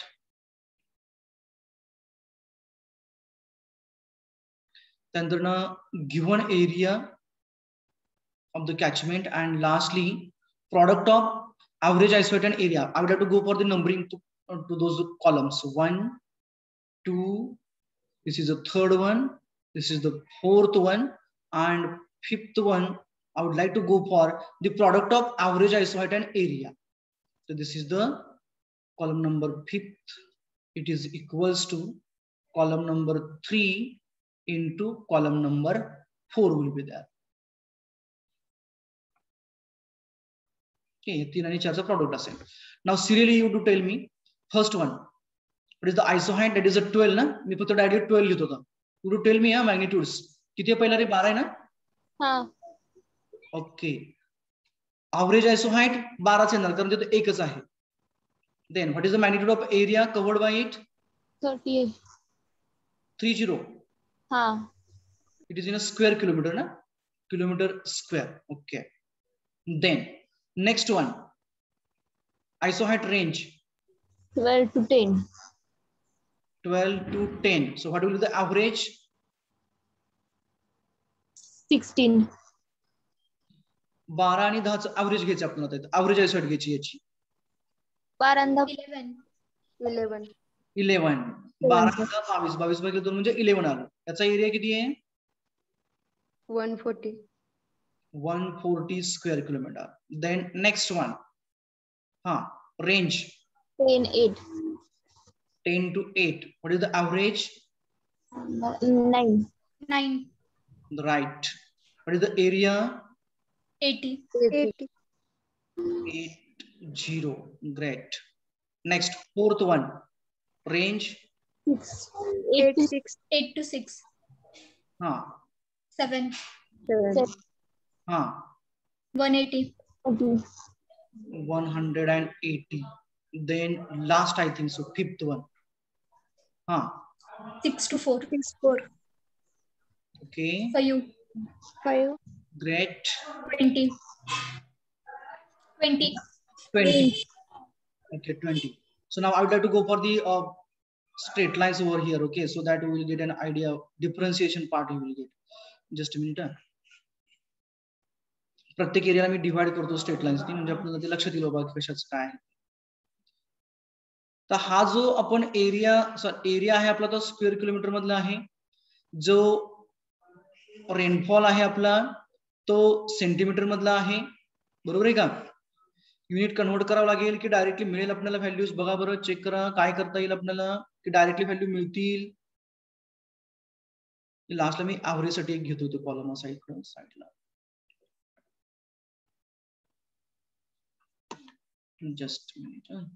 Then given area of the catchment, and lastly product of average isoheight and area. I would have to go for the numbering to those columns. 1, 2, this is the third one, this is the fourth one, and fifth one. I would like to go for the product of average isoheight and area. So this is the column number 5th. It is equals to column number 3 into column number 4 will be there. Okay, 3 and 4 product असेल. Now serially you to tell me first one. What is the isoheight? That is a 12 ना. मी फक्त direct 12 लिहित होता. You to tell me magnitudes. किती आहे पहिला रे? 12 आहे ना? हाँ. ओके. Average isoheight 12 च येणार कारण ते एकच आहे. Then what is the magnitude of area covered by it? 38. 30. हाँ. It is in a square kilometer na? Kilometer square. Okay. Then next one. Isoheight range. 12 to 10. 12 to 10. So what will be the average? 16. 12 आणि 10 average घ्यायचं आपल्याला आता. Average isoheight घ्यायची याची. 12 11. 11. 12 22. 22 भागिले 2 म्हणजे 11 आलं. याचा एरिया किती आहे? 140. 140 square kilometer. Then next one. Range. 10, 8. 10 to 8. What is the average? 9. 9. Right. What is the area? 80. 80. 80. Great. Next, fourth one. Range? 6. 8 to 6. 8 to 6. 7. 7. 180. 180. Then last, I think so, fifth one. 6 to 4. 6, 4. Okay. For you. 5. Great. 20. 20. 20. Okay, 20. So now I would like to go for the straight lines over here. Okay, so that we will get an idea of differentiation part you will get. Just a minute. प्रत्येक एरियाला मी divide करतो straight लाईन्सनी म्हणजे आपल्याला ते लक्षात येईल बाबा कशाचं काय आहे. तर हा जो आपण एरिया आहे आपला तो स्क्वेअर किलोमीटर मधला आहे. जो रेनफॉल आहे आपला तो सेंटीमीटर मधला आहे. बरोबर आहे का? युनिट कन्वर्ट करावं लागेल की डायरेक्टली मिळेल आपल्याला व्हॅल्यूज? बघा बरं, चेक करा काय करता येईल आपल्याला की डायरेक्टली व्हॅल्यू मिळतील. लास्टला मी ऍव्हरेज साठी एक घेतो तो कॉलम साईडला. Just a minute.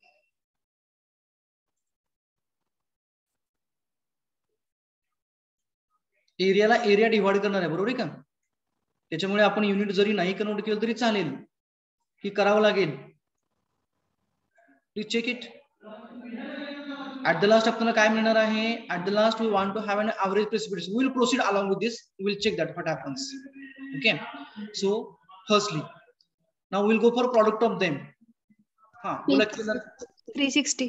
एरियाला एरिया डिवाइड करणार आहे. बरोबर आहे का? त्याच्यामुळे आपण युनिट जरी नाही कन्वर्ट केलं तरी चालेल की करावं लागेल. Please check it. At the last आपल्याला काय मिळणार आहे? At the last we want to have an average precipitation. We will proceed along with this. We will check that what happens. Okay. So firstly now we will go for product of them. बोला किती? 360.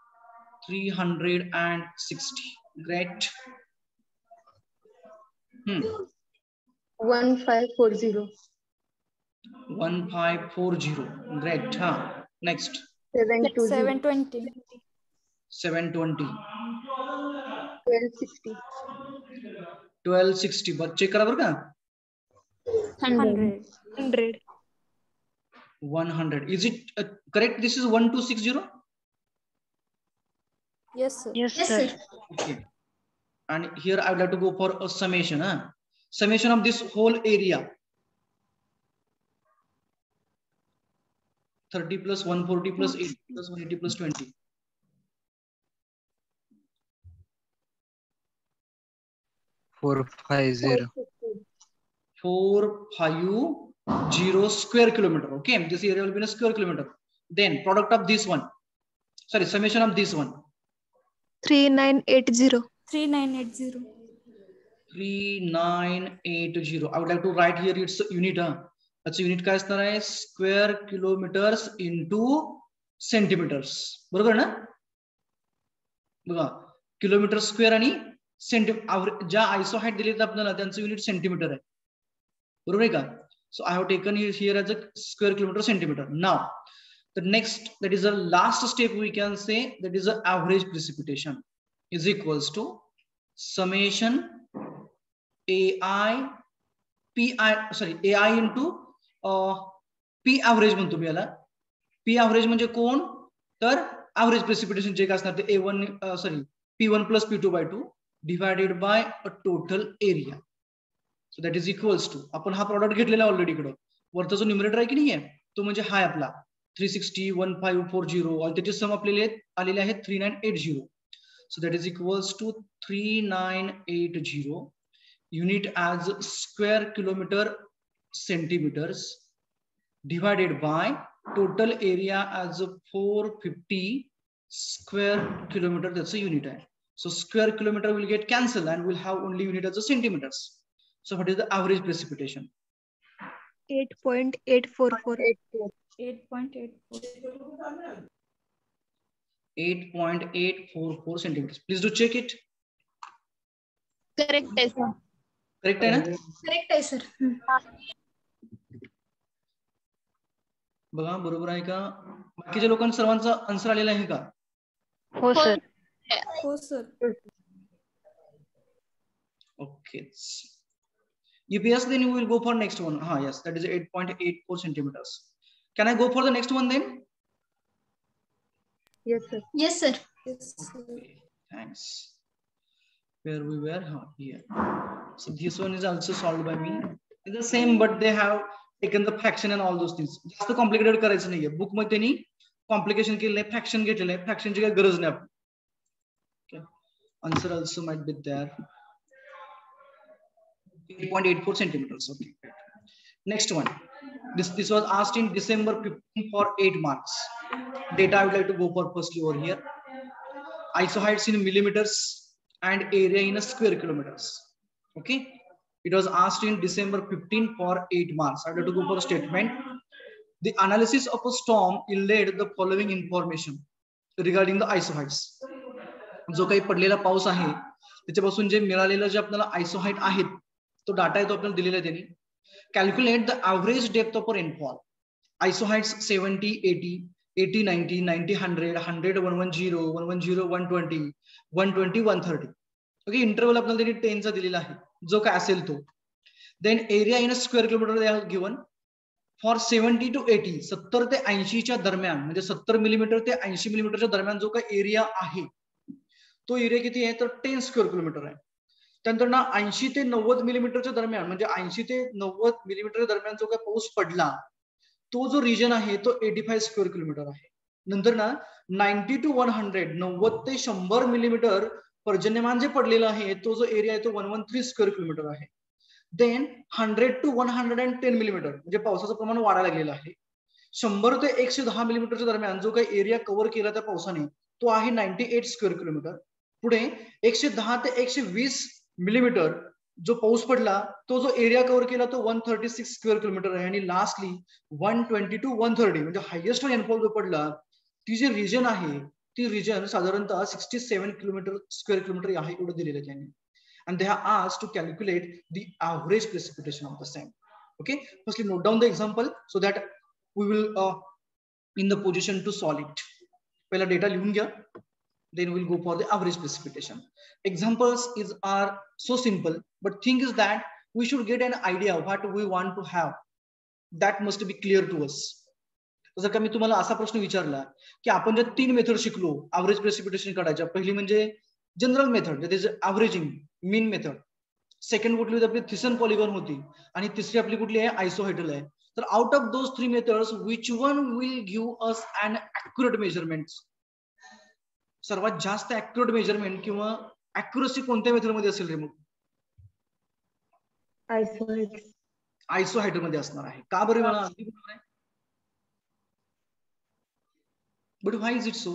360. Great. 1540. 1540. Great. Next. 720. 720. 1260. 1260. but check करा बरं का? 100. 100. Is it correct? This is 1260? Yes, sir. Yes, Yes, sir. sir. Okay. And here I would like to go for a summation. Summation of this whole area. 30 plus 140 plus 80 plus 180 plus 20. 450. 450 square kilometer. Okay, this area will be in a square kilometer. Then product of this one, sorry, summation of this one. 3980. 3980. 3980. I would like to write here its unit. That's unit काय असणार आहे? Square kilometers into centimeters. बरोबर ना? बघा, kilometre square आणि centimetre, ज्या आयसो height दिलेत आपल्याला त्यांचं युनिट सेंटीमीटर आहे. बरोबर आहे का? So I have taken here as a square kilometre centimetre. Now the next, that is the last step, we can say that is the average precipitation is equals to summation AI into P average म्हणतो मी याला. P average म्हणजे कोण? तर average precipitation जे काय असणार ते P1 plus P2 by 2 divided by a total area. So that is equals to, आपण हा प्रॉडक्ट घेतलेला ऑलरेडी इकडं वरचा जो न्यूमरेटर आहे की नाही तो म्हणजे हा आपला 360, 1540 आणि त्याचे सम आपल्याला आलेले आहेत 3980. So that is equals to 3980 unit as square kilometer centimeters divided by total area as 450 square kilometer. That's a unit. So square kilometer will get cancelled and we'll have only unit as a centimeters. So what is the average precipitation? 8.844. 8.844 centimeters. Please do check it. Correct, sir. Correct है ना? Correct आहे sir. बघा बरोबर आहे का? बाकीच्या लोकांना सर्वांचा आन्सर आलेला आहे का? हो सर. हो sir. Okay. UPS, then we will go for next one. Yes, that is 8.84 centimeters. Can I go for the next one then? Yes, sir. Yes sir. Okay, thanks. Where we were? Here. So this one is also solved by me. It's the same, but they have taken the fraction and all those things. जास्त complicated करायचं नाहीये. Book मध्ये त्यांनी complication केलेलं आहे, fraction घेतलेलं आहे. फ्रॅक्शनची काही गरज नाही आपली. Okay. Answer also might be there. 8.84 centimeters. Okay. Next one. This was asked in December 15 for 8 marks. Data I would like to go for firstly over here. Iso heights in millimeters and area in a square kilometers. Okay. It was asked in December 15 for 8 marks. I would like to go for a statement. The analysis of a storm yielded the following information regarding the iso heights. जो काही पडलेला पाऊस आहे त्याच्यापासून जे मिळालेलं जे आपल्याला आयसो height आहेत तो डाटा आहे तो आपल्याला दिलेला आहे त्यांनी. Calculate the average depth of rainfall. Isoheights 70, 80, 80, 90, 90, 100, 100, 110, 110, 120, 120, 130. Okay, interval आपल्याला त्यांनी 10 चा दिलेला आहे जो काय असेल तो. Then area in a square kilometre given for 70 to 80, 70 ते 80च्या दरम्यान, म्हणजे 70 मिलीमीटर ते 80 मिलीमीटरच्या दरम्यान जो काही एरिया आहे तो एरिया किती आहे तर 10 स्क्वेअर किलोमीटर आहे. त्यानंतर ना 80 ते 90 मिलीमीटरच्या दरम्यान, म्हणजे 80 ते 90 मिलीमीटर दरम्यान जो काही पाऊस पडला तो जो रिजन आहे तो 85 स्क्वेअर किलोमीटर आहे. नंतर ना 90 to 100, 90 ते 100 मिलीमीटर पर्जन्यमान जे पडलेलं आहे तो जो एरिया आहे तो 113 स्क्वेअर किलोमीटर आहे. देन 100 to 110 मिलीमीटर म्हणजे पावसाचं प्रमाण वाढायला लागलेलं आहे. 100 ते 110 मिलीमीटरच्या दरम्यान जो काही एरिया कव्हर केला त्या पावसाने तो आहे 98 स्क्वेअर किलोमीटर. पुढे 110 ते 120 मिलीमीटर जो पाऊस पडला तो जो एरिया कव्हर केला तो 136 स्क्वेअर किलोमीटर आहे. आणि लास्टली 120 to 130 म्हणजे हायेस्ट रेनफॉल जो पडला ती जी रिजन आहे ती रिजन साधारणतः 67 स्क्वेअर किलोमीटर आहे एवढं दिलेलं त्यांनी. And they are asked to calculate the average precipitation of the same. Okay, firstly note down the example so that we will in the position to solve it. पहिला data लिहून घ्या, then we'll go for the average precipitation. Examples are so simple, but thing is that we should get an idea what we want to have. That must be clear to us. जर का मी तुम्हाला असा प्रश्न विचारला की आपण जे 3 method शिकलो average precipitation काढायच्या, पहिली म्हणजे general method, that is averaging, mean method. Second कुठली होती आपली थिसन पॉलिगॉन होती आणि तिसरी आपली कुठली आहे आयसोहायडल आहे. तर out of those 3 methods which one will give us an accurate measurement. सर्वात जास्त ॲक्युरेट मेजरमेंट किंवा ॲक्युरसी कोणत्या मेथड मध्ये असेल रे? मग आयसोहायड्रल मध्ये असणार आहे. का बरं मला अगदी बरोबर आहे. But why is it so?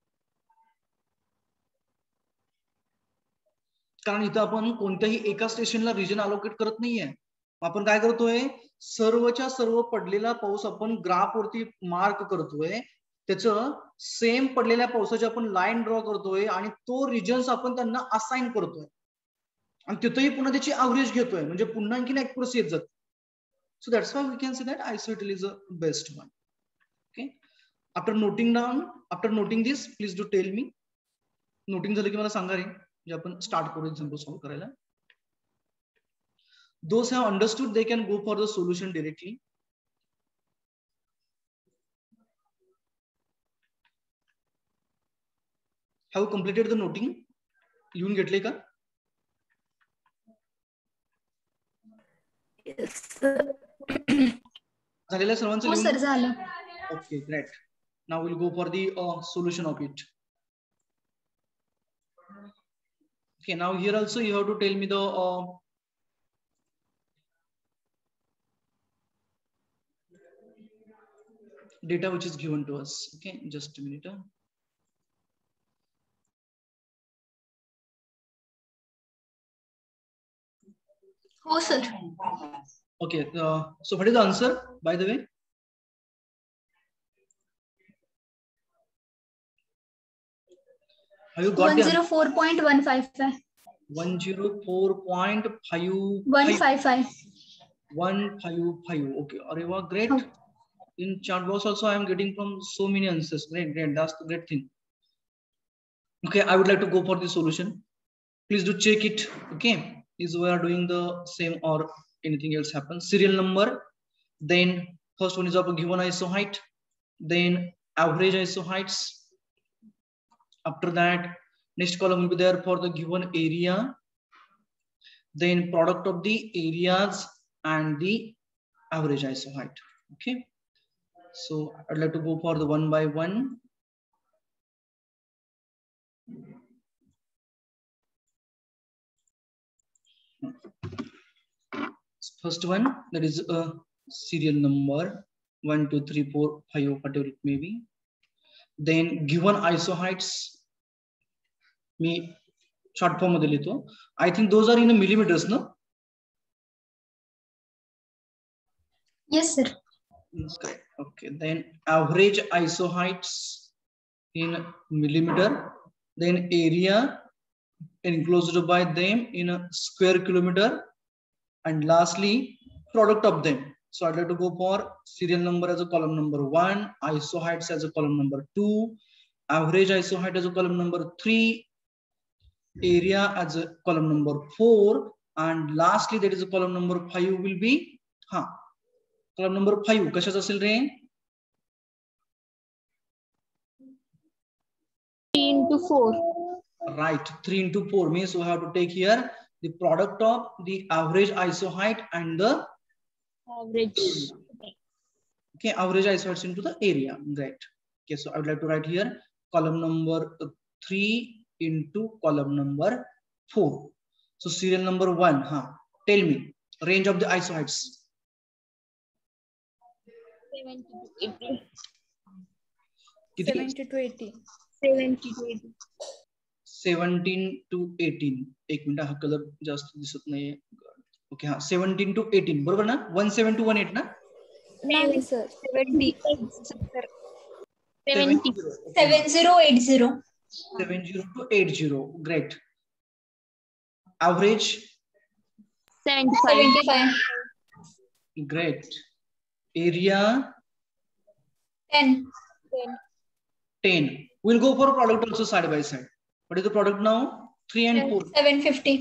कारण इथं आपण कोणत्याही एका स्टेशनला रिजन अलोकेट करत नाहीये. आपण काय करतोय, सर्वच्या सर्व पडलेला पाऊस आपण ग्राफ वरती मार्क करतोय, त्याचं सेम पडलेल्या पावसाची आपण लाईन ड्रॉ करतोय आणि तो रिजन्स आपण त्यांना असाइन करतोय आणि तिथेही पुन्हा त्याची ऍव्हरेज घेतोय, म्हणजे पुन्हा आणखीन ऍक्युरसी येत जाते. So that's why we can say that isohyetal is a best one. Okay, after noting this please do tell me. Noting झालं की मला सांगा रे, म्हणजे आपण स्टार्ट करू एक्झाम्पल सॉल्व्ह करायला. Those who have understood, they can go for the solution directly. Have completed the noting? लिहून घेतले का? झालेल्या सर्वांचं हो लिहून? सर झालं. Okay, great. Now we'll go for the solution of it. Okay, now here also you have to tell me the data which is given to us. Okay, just a minute. हो sir. Okay, so what is the answer, by the way? Have you got 104.155. 104.555. 155. Okay, अरे वाह, great. Oh. In chat box also I am getting from so many answers. Great, that's the great thing. Okay, I would like to go for the solution. Please do check it. Okay, is we are doing the same or anything else happens. Serial number, then first one is of a given iso height, then average iso heights. After that, next column will be there for the given area, then product of the areas and the average iso height. Okay, so I'd like to go for the one by one. First one, that is a serial number 1 2 3 4 5, whatever it may be. Then given iso heights, me short form मध्ये लिहितो. I think those are in a millimeters, no? Yes sir. That's correct. Okay, then average iso heights in millimeter, then area enclosed by them in a square kilometer, and lastly product of them. So I'd like to go for serial number as a column number 1, iso heights as a column number 2, average iso height as a column number 3, area as a column number 4, and lastly that is a column number 5 will be column number 5 कशाचं असेल रे? 3 into 4. Right, 3 into 4 means we have to take here the product of the average iso height and the Average. Okay, average iso heights into the area. Great. Okay, so I would like to write here column number 3 into column number 4. So serial number 1, tell me range of the iso heights. 70 to 80. 70 to 80. 70 to 80. 17 to 18. एक minute, हा colour जास्त दिसत नाहीये. Okay, 17 to 18 बरोबर ना? 17 to 18 ना? नाही sir. 70. 70. 7080. 70 to 80. Great. Average? 75. 75. Great. Area? 10. 10. We'll go for product also side by side. What is the product now? 3 and 4. 750.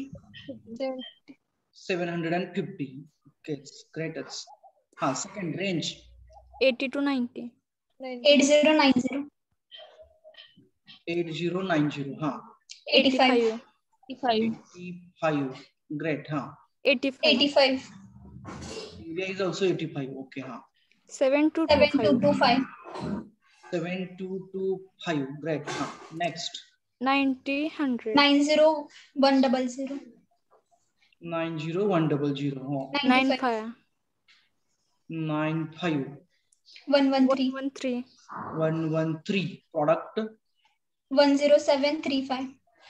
750. Okay, great. Second range. 80 to 90. 8090. 8090. 85. 85. Great. 85. 85. Area is also 85. Okay. 7225. 7225. Great. Next. 90, 100. 90100. 90100. Oh. 95. 95. 113. 113. 113. Product 10735.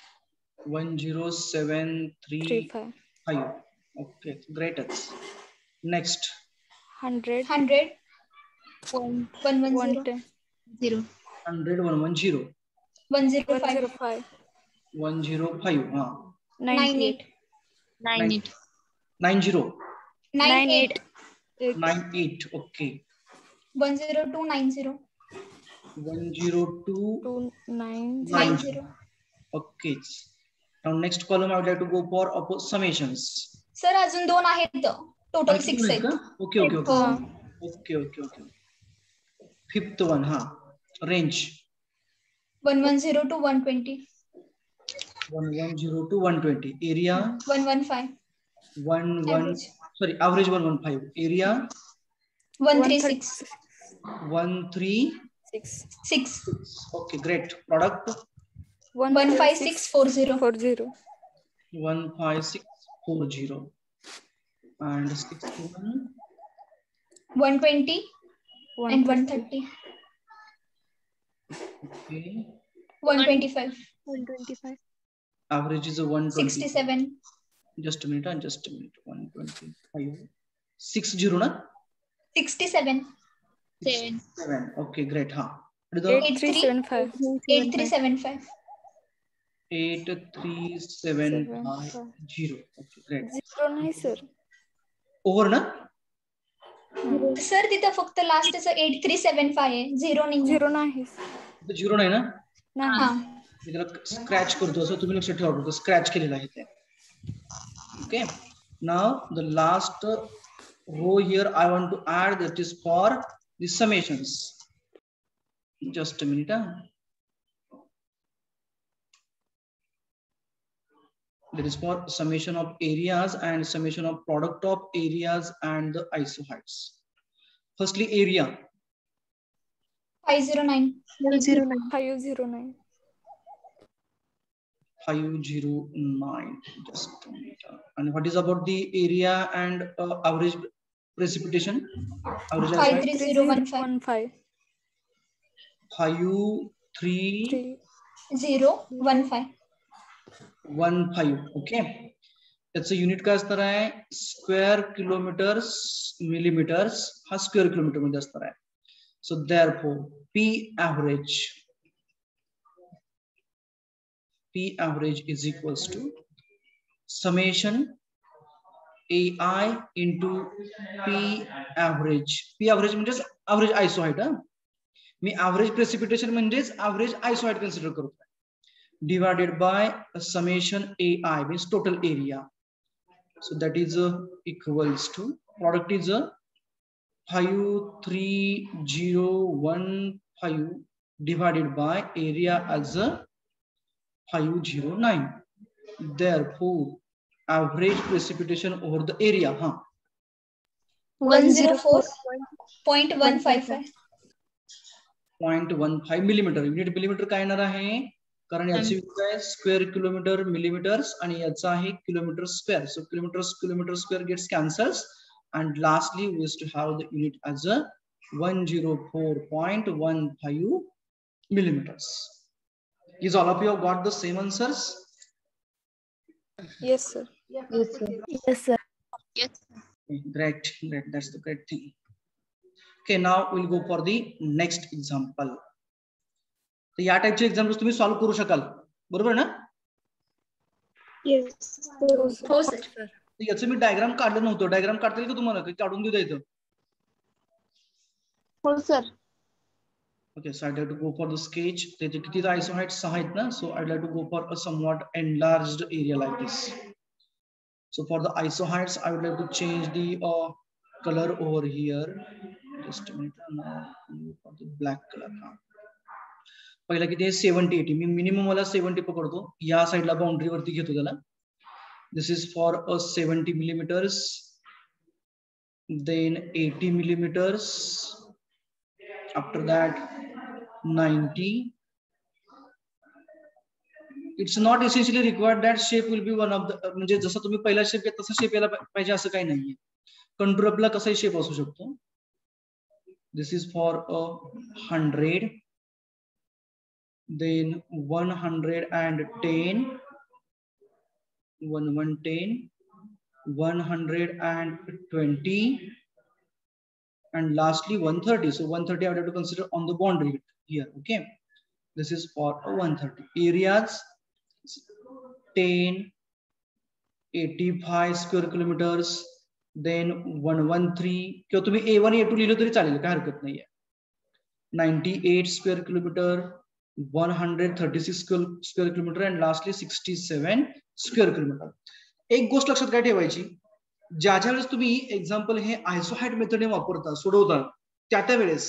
10735. 35. Okay, great. Next. 100. 100. 110. 110. 0. 100. 110. 105. 105. 105. 98. 98. 90. 98. 98. Okay. 10290. 102. 290. 90. Okay. Now next column I would like to go for summations. Sir अजून 2 आहेत. Total 6 आहेत. Okay, okay, okay. हो. Okay, okay, okay. Fifth one, range 110 to 120. 110 to 120. Area 115. 11. Sorry, average 115. Area 136. 136. 6. Okay, great. Product 15640. 40. 15640. And 61. 120 and 130. Okay. 125. 125. Average is a 120. 67. Just a minute. 125. 60 na? 67. 7. 7. Okay, great. 8375. 8375. 83750. Okay, great. 0 नाही sir. Over na? Sir तिथं फक्त लास्टचं 8375 आहे. 0 नाही. 0 नाही. 0 नाही ना? नाही. हा. मी त्याला स्क्रॅच करतो असं तुम्ही लक्षात ठेवा फक्त स्क्रॅच केलेलं आहे ते. Okay. Now the last row here I want to add, that is for the summations. Just a minute. That is for summation of areas and summation of product of areas and the isoheights. Firstly, area 509. 509. 509. Just a minute. And what is about the area and average precipitation? Average 53015. 53015. 015. Okay. त्याचं unit काय असणार आहे? Square kilometres millimetres हा square kilometre मध्ये असणार आहे. So therefore P average is equals to summation AI into P average. P average म्हणजेच average isoheight. मी average precipitation म्हणजेच average isoheight कन्सिडर करतो. Divided by summation AI means total area. So that is equals to, product is 53015 divided by area as 509. Therefore, average precipitation over the area 104.155. 0.15 millimeter. Unit millimetre काय येणार आहे? कारण याची काय square kilometre millimetres आणि याचा आहे kilometre square. So kilometre square gets cancels and lastly we used to have the unit as a 104.15 millimeters. Is all of you have got the same answers? Yes sir. Yes, sir. Yes sir. Yes. Great. That's the great thing. Okay, now we'll go for the next example. तर या टाइपचे examples तुम्ही solve करू शकाल, बरोबर ना? Yes. हो sir. याचं मी diagram काढलं नव्हतं. डायग्राम काढता येईल का तुम्हाला? काढून देऊ द्यायचं. हो sir. Okay, so I'd like to go for the sketch. त्याचे किती isoheights 6 आहेत ना? So I'd like to go for a somewhat enlarged area like this. So for the isoheights, I would like to change the color over here. Just a minute. Now for the black color. पहिला किती आहे? 70, 80. मी minimum वाला 70 पकडतो. या साइडला boundary वरती घेतो त्याला. This is for a 70 millimeters, then 80 millimeters, after that 90, it's not essentially required that shape will be one of the, म्हणजे जसं तुम्ही पहिला शेप आहे तसा शेप यायला पाहिजे असं काही नाहीये. कंट्रोलरला कसाही शेप असू शकतो. This is for 100, then 110, 110, 120, and lastly 130. So 130 I would have to consider on the boundary here. Okay, this is for 130. Areas 10, 85 square kilometers, then 113, किंवा तुम्ही A1 A2 लिहिलं तरी चालेल, काय हरकत नाहीये. 98 square kilometer, 136 square kilometer, and lastly 67 square kilometer. एक गोष्ट लक्षात काय ठेवायची, ज्या ज्या वेळेस तुम्ही एक्झाम्पल हे आयसोहाइट मेथडने वापरता सोडवता त्या वेळेस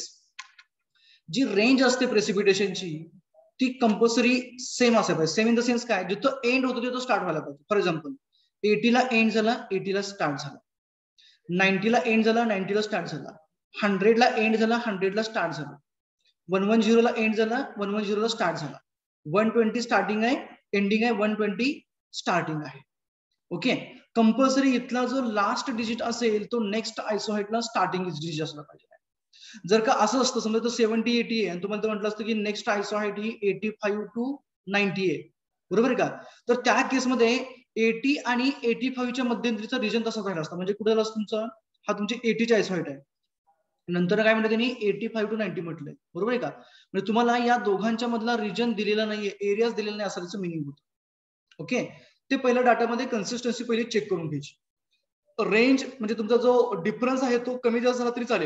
जी रेंज असते प्रेसिपिटेशनची ती कंपल्सरी सेम असायला पाहिजे. सेम इन द सेन्स काय, जिथं एंड होतो तिथं स्टार्ट व्हायला पाहिजे. फॉर एक्झाम्पल 80 ला एंड झाला, 80 ला स्टार्ट झाला. 90 ला एंड झाला, 90 ला स्टार्ट झाला. 100 ला एंड झाला, 100 ला स्टार्ट झाला. 110 ला एंड झाला, 110 ला स्टार्ट झाला. 120 स्टार्टिंग आहे, एंडिंग आहे, 120 स्टार्टिंग आहे. ओके, कंपल्सरी इथला जो लास्ट डिजिट असेल तो नेक्स्ट आयसोहाइटला स्टार्टिंग डिजिट असला पाहिजे. जर का असं असतं समजा तो 70-80 आहे आणि तुम्हाला म्हटलं असतं की नेक्स्ट आयसोहाइट ही 85 to 90 आहे, बरोबर आहे का, तर त्या केसमध्ये 80 आणि 85च्या मध्यंतरीचा रिजन तसा राहिला असता. म्हणजे कुठे तुमचा हा तुमची 80ची आयसोहाइट आहे, नंतर काय म्हणतात त्यांनी 85 to 90 म्हटलंय, बरोबर आहे का. म्हणजे तुम्हाला या दोघांच्या मधला रिजन दिलेला नाहीये, एरियाज दिलेला नाही असं मिनिंग होतं. ओके, ते पहिल्या डाटामध्ये कन्सिस्टन्सी पहिली चेक करून घ्यायची. रेंज म्हणजे तुमचा जो डिफरन्स आहे तो कमी जास्त झाला तरी चालेल.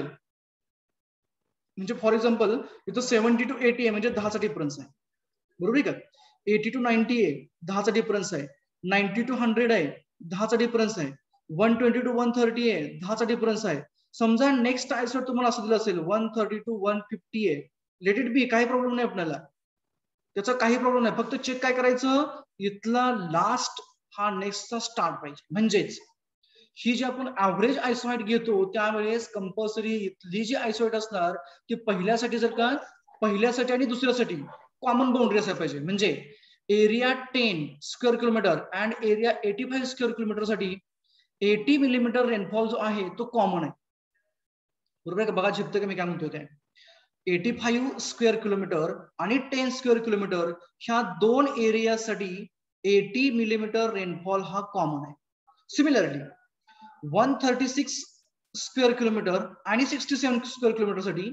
म्हणजे फॉर एक्झाम्पल इथं 70 to 80 आहे म्हणजे 10चा डिफरन्स आहे, बरोबर आहे का. 80 to 90 आहे, 10चा डिफरन्स आहे. 90 to 100 आहे, 10चा डिफरन्स आहे. 120 to 130 आहे, 10चा डिफरन्स आहे. समजा नेक्स्ट आयसोहाइट तुम्हाला असं दिलं असेल 130 to 150 आहे, लेट इट बी, काही प्रॉब्लेम नाही आपल्याला, त्याचा काही प्रॉब्लेम नाही. फक्त चेक काय करायचं, इथला लास्ट हा नेक्स्टचा स्टार्ट पाहिजे. म्हणजेच ही जी आपण ऍव्हरेज आयसोहाइट घेतो त्यावेळेस कंपल्सरी इथली जी आयसोहाइट असणार ती पहिल्यासाठी, जर का पहिल्यासाठी आणि दुसऱ्यासाठी कॉमन बाउंड्री असायला पाहिजे. म्हणजे area 10 square kilometre and area 85 square kilometre साठी 80 मिलीमीटर रेनफॉल जो आहे तो कॉमन आहे, बरोबर आहे का. बघा झिपतं का मी काय म्हणतोय ते. 85 स्क्वेअर किलोमीटर आणि 10 स्क्वेअर किलोमीटर ह्या दोन एरियासाठी 80 मिलीमीटर रेनफॉल हा कॉमन आहे. सिमिलरली 136 स्क्वेअर किलोमीटर आणि 67 स्क्वेअर किलोमीटर साठी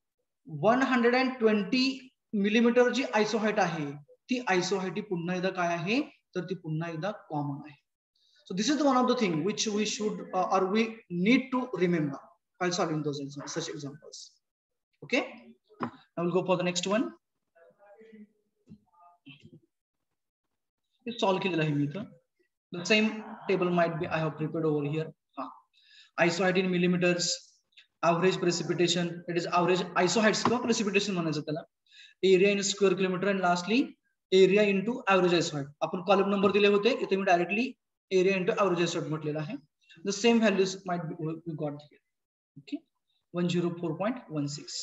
120 मिलीमीटर जी आयसोहाइट आहे ती आयसोहाइट पुन्हा एकदा काय आहे, तर ती पुन्हा एकदा कॉमन आहे. So this is one of the thing which we should or we need to remember while solving those such examples. Okay, I will go for the next one. It's solved केलेलं आहे मी इथं. The same table might be I have prepared over here. Isoheight in millimeters, average precipitation, that is average isoheights किंवा precipitation म्हणायचं त्याला. Area in square kilometer and lastly area into average isoheight. आपण column number दिले होते, इथे मी directly area into average isoheight म्हटलेलं आहे. The same values might be we got here. Okay, 104.16.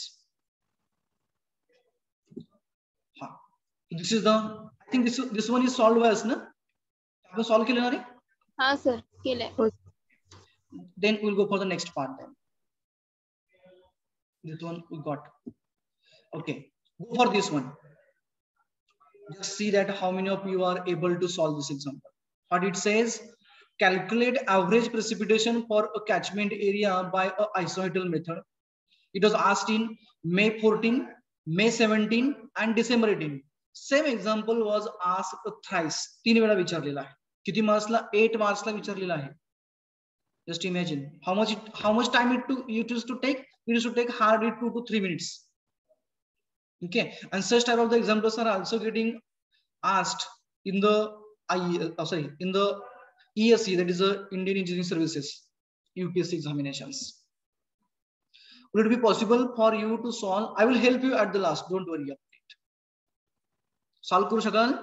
This is the, I think this one is solved by us, na? आपण solve केलं ना रे? हाँ सर, केलंय. Then we'll go for the next part then. This one we got. Okay, go for this one. Just see that how many of you are able to solve this example. What it says, calculate average precipitation for a catchment area by a isohedral method. It was asked in May 14, May 17 and December 18. Same example was asked thrice. 3 वेळा विचारलेला आहे. किती मार्क्सला? 8 मार्क्सला विचारलेला आहे. Just imagine how much time it used to take. It used to take hardly 2 to 3 minutes. Okay, and such type of the examples are also getting asked in the in the ESC, that is the Indian Engineering Services UPSC examinations. Will it be possible for you to solve? I will help you at the last. Don't worry about it. Solve करू शकाल?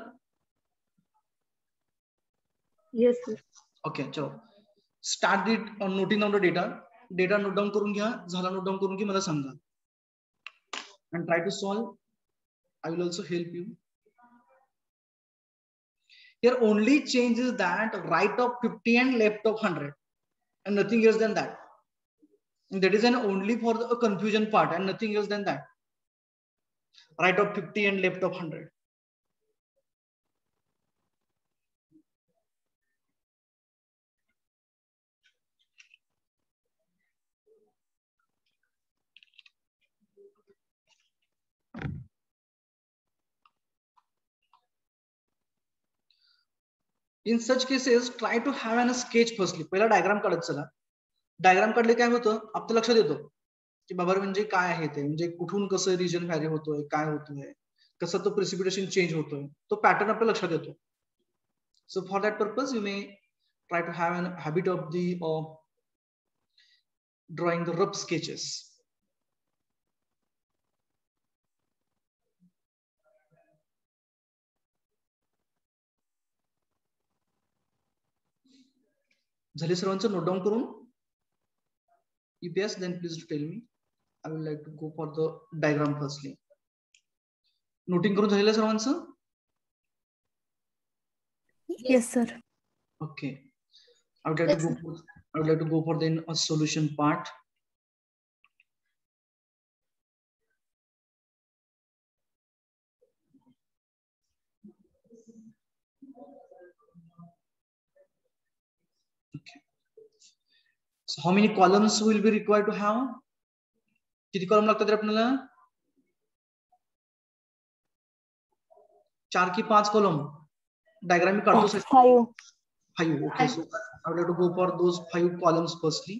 Yes sir. Okay, चलो. Start it on noting down the data. Data note down करून घ्या. झाला note down करून घ्या, मला सांगा. And try to solve. I will also help you. Here only change is that right of 50 and left of 100 and nothing else than that. And that is an only for the confusion part and nothing else than that. Right of 50 and left of 100. In such cases, try to have a sketch firstly. पहिला diagram काढत चला. Diagram काढले काय होतं आपल्या लक्षात येतो की बाबा म्हणजे काय आहे ते, म्हणजे कुठून कसं रिजन व्हॅरी होतोय, काय होतोय, कसं तो प्रिसिपिटेशन चेंज होतोय, तो पॅटर्न आपल्या लक्षात येतो. So for that purpose, you may try to have a habit of the drawing the rough sketches. झाले सर्वांचं नोट डाउन करून? If yes, then please tell me. I would like to go for the diagram firstly. Noting करून झालेलं सर्वांचं? Yes, sir. Okay. I would like to go for then a solution part. Okay. So how many columns will be required to have? किती column लागतात आपल्याला? 4 की 5 column. Diagram में काढतो sir. 5. Okay. So I would like to go for those 5 columns firstly.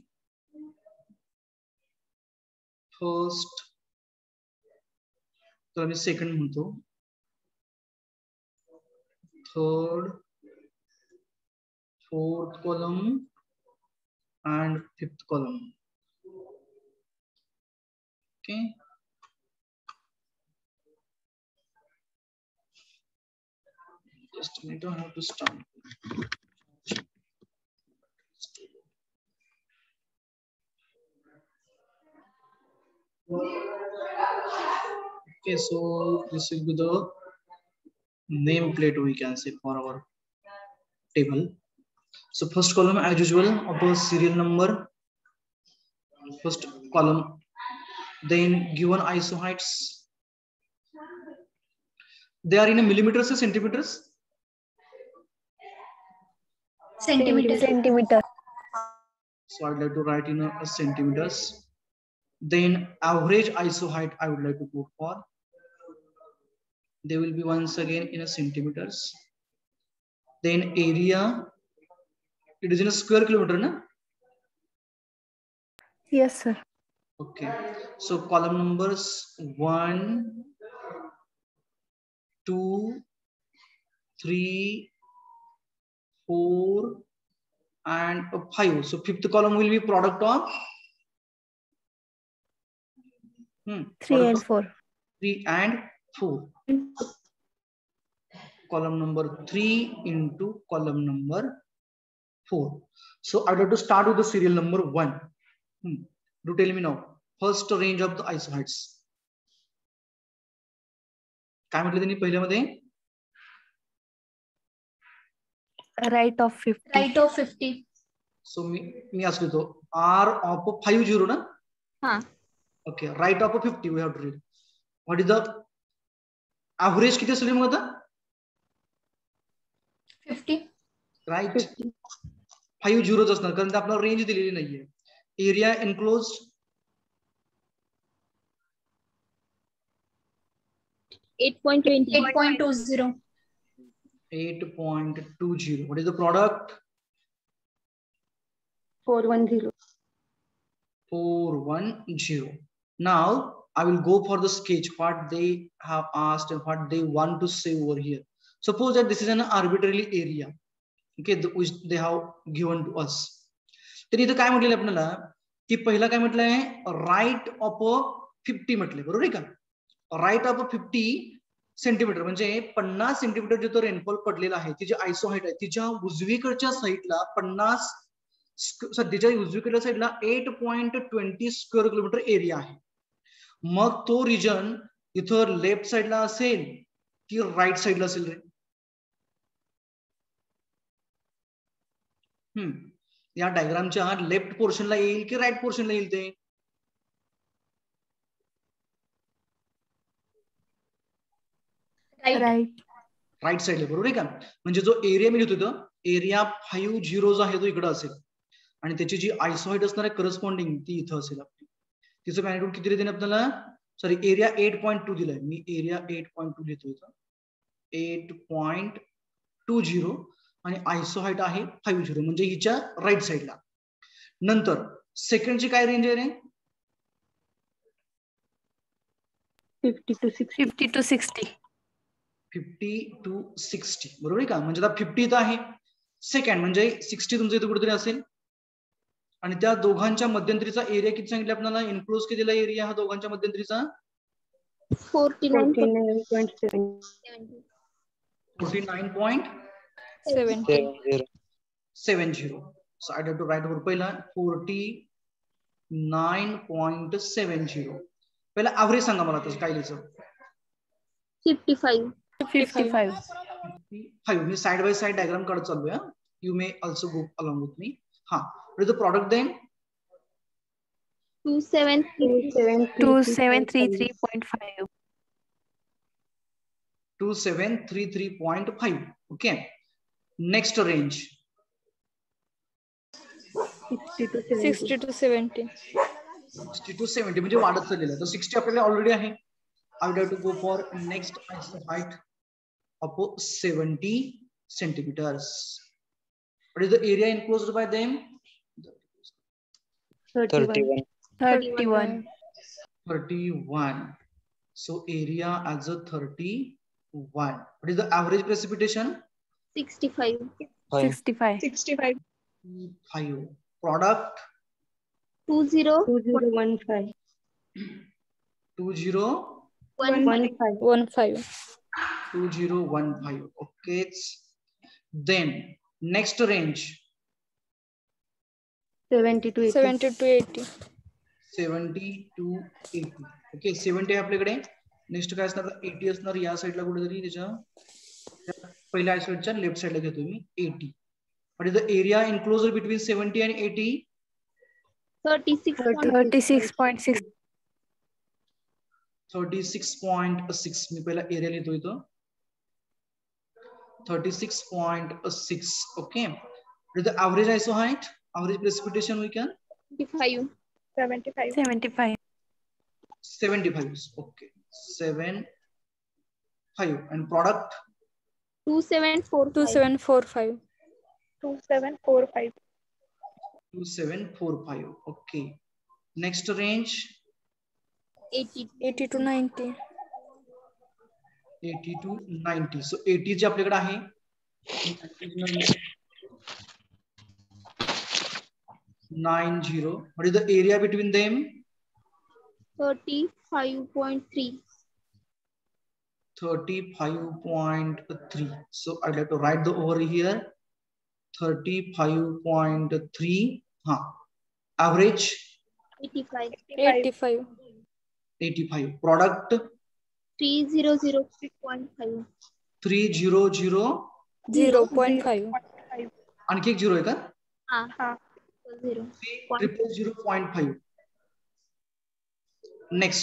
First, तर मी second म्हणतो. Third, fourth column and fifth column. Okay. Just a minute, I have to start. Okay, so this will be the nameplate we can say for our table. So first column as usual of the serial number, first column, then given iso heights. They are in a millimeters or centimeters? Centimeter. So I'd like to write in a centimeters. Then average iso height I would like to go for. They will be once again in a centimeters. Then area, it is in a square kilometer, na? Yes, sir. Okay. So column numbers 1, 2, 3, 4, and 5. So fifth column will be product of 3 and 4. 3 and 4. Column number 3 into column number 4. So I'd like to start with the serial number 1. Do tell me now. First range of the iso heights. काय म्हटलं त्यांनी पहिल्यामध्ये? Right of 50. Right of 50. So मी असं लिहितो R of 50 ना? हाँ. Okay, right of 50 we have to read. What is the average किती असेल मग आता? 50. Right. 5 zeros असणार कारण आपल्याला रेंज दिलेली नाहीये. Area enclosed 8.20. 8.20. 8.20. What is the product? 410. 410. Now I will go for the sketch what they have asked and what they want to say over here. Suppose that this is an arbitrary area, okay, which they have given to us. तर इथं काय म्हटलेलं आपल्याला की पहिला काय म्हटलंय right of 50 म्हटले, बरोबर आहे का? राईट ऑफ 50 सेंटीमीटर म्हणजे 50 सेंटीमीटर जो रेनफॉल पडलेला आहे ती जी आयसो हाईट आहे तिच्या उजवीकडच्या साईडला 50 सध्याच्या उजवीकडल्या साईडला 8.20 स्क्वेअर किलोमीटर एरिया आहे. मग तो रिजन इथं लेफ्ट साईडला असेल की राईट साईडला असेल रे? या डायग्रामच्या लेफ्ट पोर्शनला येईल की राईट पोर्शनला येईल ते? राईट साईडला, बरोबर आहे का? म्हणजे जो एरिया मी लिहितो इथं, एरिया 50 जो आहे तो इकडे असेल आणि त्याची जी आयसोहाईट असणार आहे करस्पॉन्डिंग ती इथं असेल आपली. तिचं मॅग्निट्यूड किती देते आपल्याला? सॉरी, एरिया 8.2 दिलाय मी, एरिया 8.2 लिहितो इथं, 8.20 आणि आयसोहाईट आहे 50 म्हणजे हिच्या राईट साईडला. नंतर सेकंडची काय रेंज आहे रे? 50 to 60. 50 to 60, बरोबर आहे का? म्हणजे आता 50 इथं आहे, सेकंड म्हणजे 60 तुमचं इथं कुठेतरी असेल. आणि त्या दोघांच्या मध्यंतरीचा एरिया किती सांगितलं आपल्याला? इनक्लोज केलेला एरिया हा दोघांच्या मध्यंतरीचा 49.70. So I have to write over पहिला 49.70. पहिला ऍव्हरेज सांगा मला तसं काय लिहायचं? 55. मी साइड बाय साइड डायग्राम काढत चाललोय. You may also go along with me. हा, what is the product then? 2733.5. 2733.5. Okay. Next range. 60 to 70. 60 to 70 म्हणजे वाढत चाललेलं आहे. तर 60 आपल्याला ऑलरेडी आहे. I would have to go for next height of 70 centimeters. What is the area enclosed by them? 31. So area as a 31. What is the average precipitation? 65. 65. Product? 2015. 2015. Okay. Then next range. 70 to 80. 70 to 80. Okay, 70 आपल्याकडे. Next काय असणार? 80 असणार या साईडला कुठेतरी, त्याच्या पहिल्या आयसोलेटच्या left साईडला घेतो मी 80. What is the area enclosed between 70 and 80? 36.6. 36.6. मी पहिला एरिया लिहितो इथं, 36.6. Okay. What is the average iso height? Average precipitation we can? 75. 75. Okay. 75. And product? 2745. 2745. Okay. Next range? 80 to 90. 80 to 90. So 80 जे आपल्याकडे आहे, 90. What is the area between them? 35.3. 35.3. So I'd like to write the over here 35.3. Average 85. 85. Product 3006.5. 300.5. आणखी एक 0 आहे का? 300.5. Next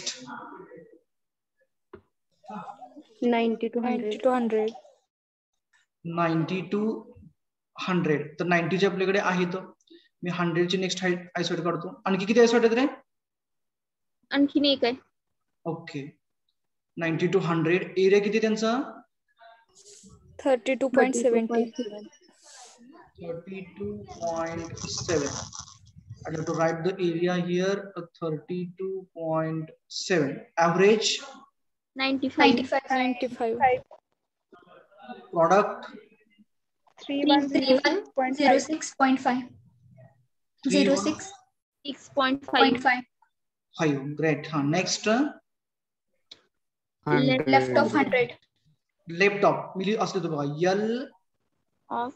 90 to 100. 90 to 100. तर 90 चे आपल्याकडे आहेत. मी 100 ची नेक्स्ट हाईट आयसोलेट काढतो. आणखी किती आयसोलेट आहेत रे? आणखीन एक आहे. ओके. 90 to 100. एरिया किती त्यांचा? 32.70. 32.7. I have to write the area here, 32.7. Average 95. Product 310.6.5. 6.5. Great. Next. Left of 100. Left of. मिली असले तो बघा. L Of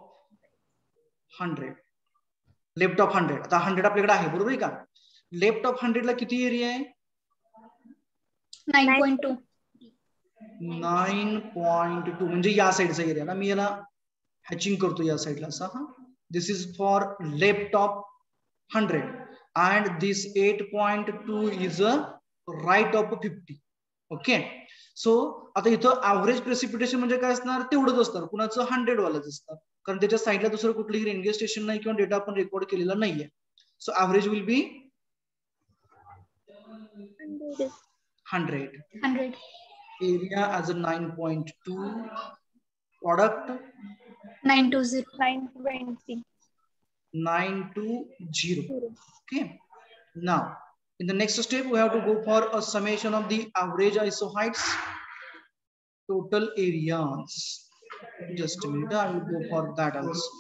100. Left of 100. आता 100 आपल्याकडे आहे, बरोबर आहे का? लेफ्ट ऑफ 100 ला किती एरिया आहे? 9.2. 9.2 म्हणजे या साईडचा एरिया ना. मी याला हॅचिंग करतो या साईडला असा. This is for left top 100 and this 8.2 is a right of 50. Okay. So आता इथं ऍव्हरेज प्रेसिपिटेशन म्हणजे काय असणार, तेवढंच असणार, कुणाचं 100 वालाच असणार, कारण त्याच्या साईडला दुसरं कुठलंही रेनगे स्टेशन नाही किंवा डेटा आपण रेकॉर्ड केलेला नाहीये. So average will be 100. Area as a 9.2. Product 920. 920. Okay. Now, in the next step, we have to go for a summation of the average isohyets, total areas. Just a minute, I will go for that also.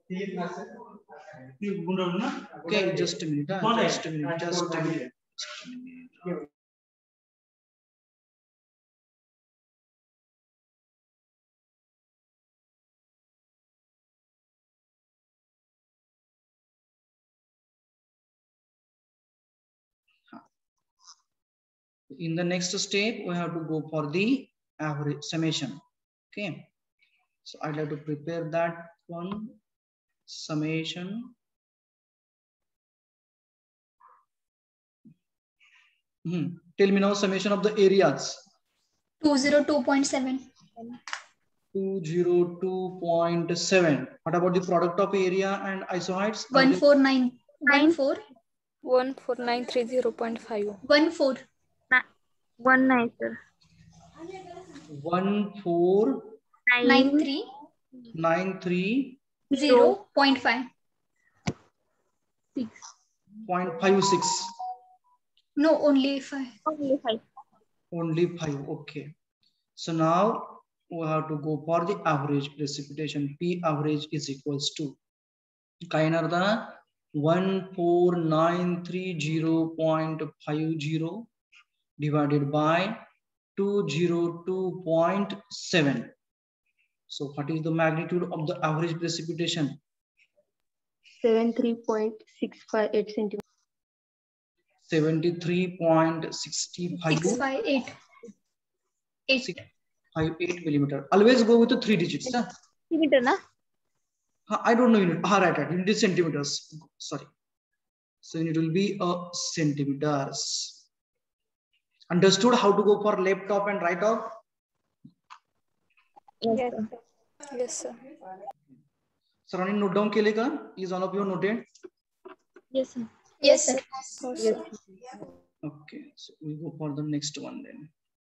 Okay, just a minute. Just a minute. In the next step, we have to go for the average summation. Okay, so I'd like to prepare that one summation. Tell me now summation of the areas. 202.7. 202.7. What about the product of area and isohyets? 149.4. 14930.5. 14. 19 sir. 1493. 93. 0.5. 0.56. No, only 5. Only 5. Okay. So now we have to go for the average precipitation. P average is equals to काय येणार होता, 14930.50 divided by 202.7. So what is the magnitude of the average precipitation? 73.658 centimeters. 73.658 millimeter. Always go with the 3 digits. Meter na? I don't know unit. Right. Unit is centimeters. Sorry. So it will be centimeters. Understood how to go for left top and right top? Yes, sir. Yes, sir. Sir, note down केले का? Is all of you noted? Yes, sir. Yes, sir. Yes. Okay, so we go for the next one then.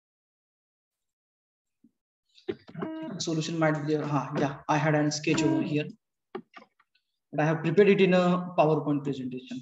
Solution might be there. Yeah, I had a sketch over here, but I have prepared it in a PowerPoint presentation.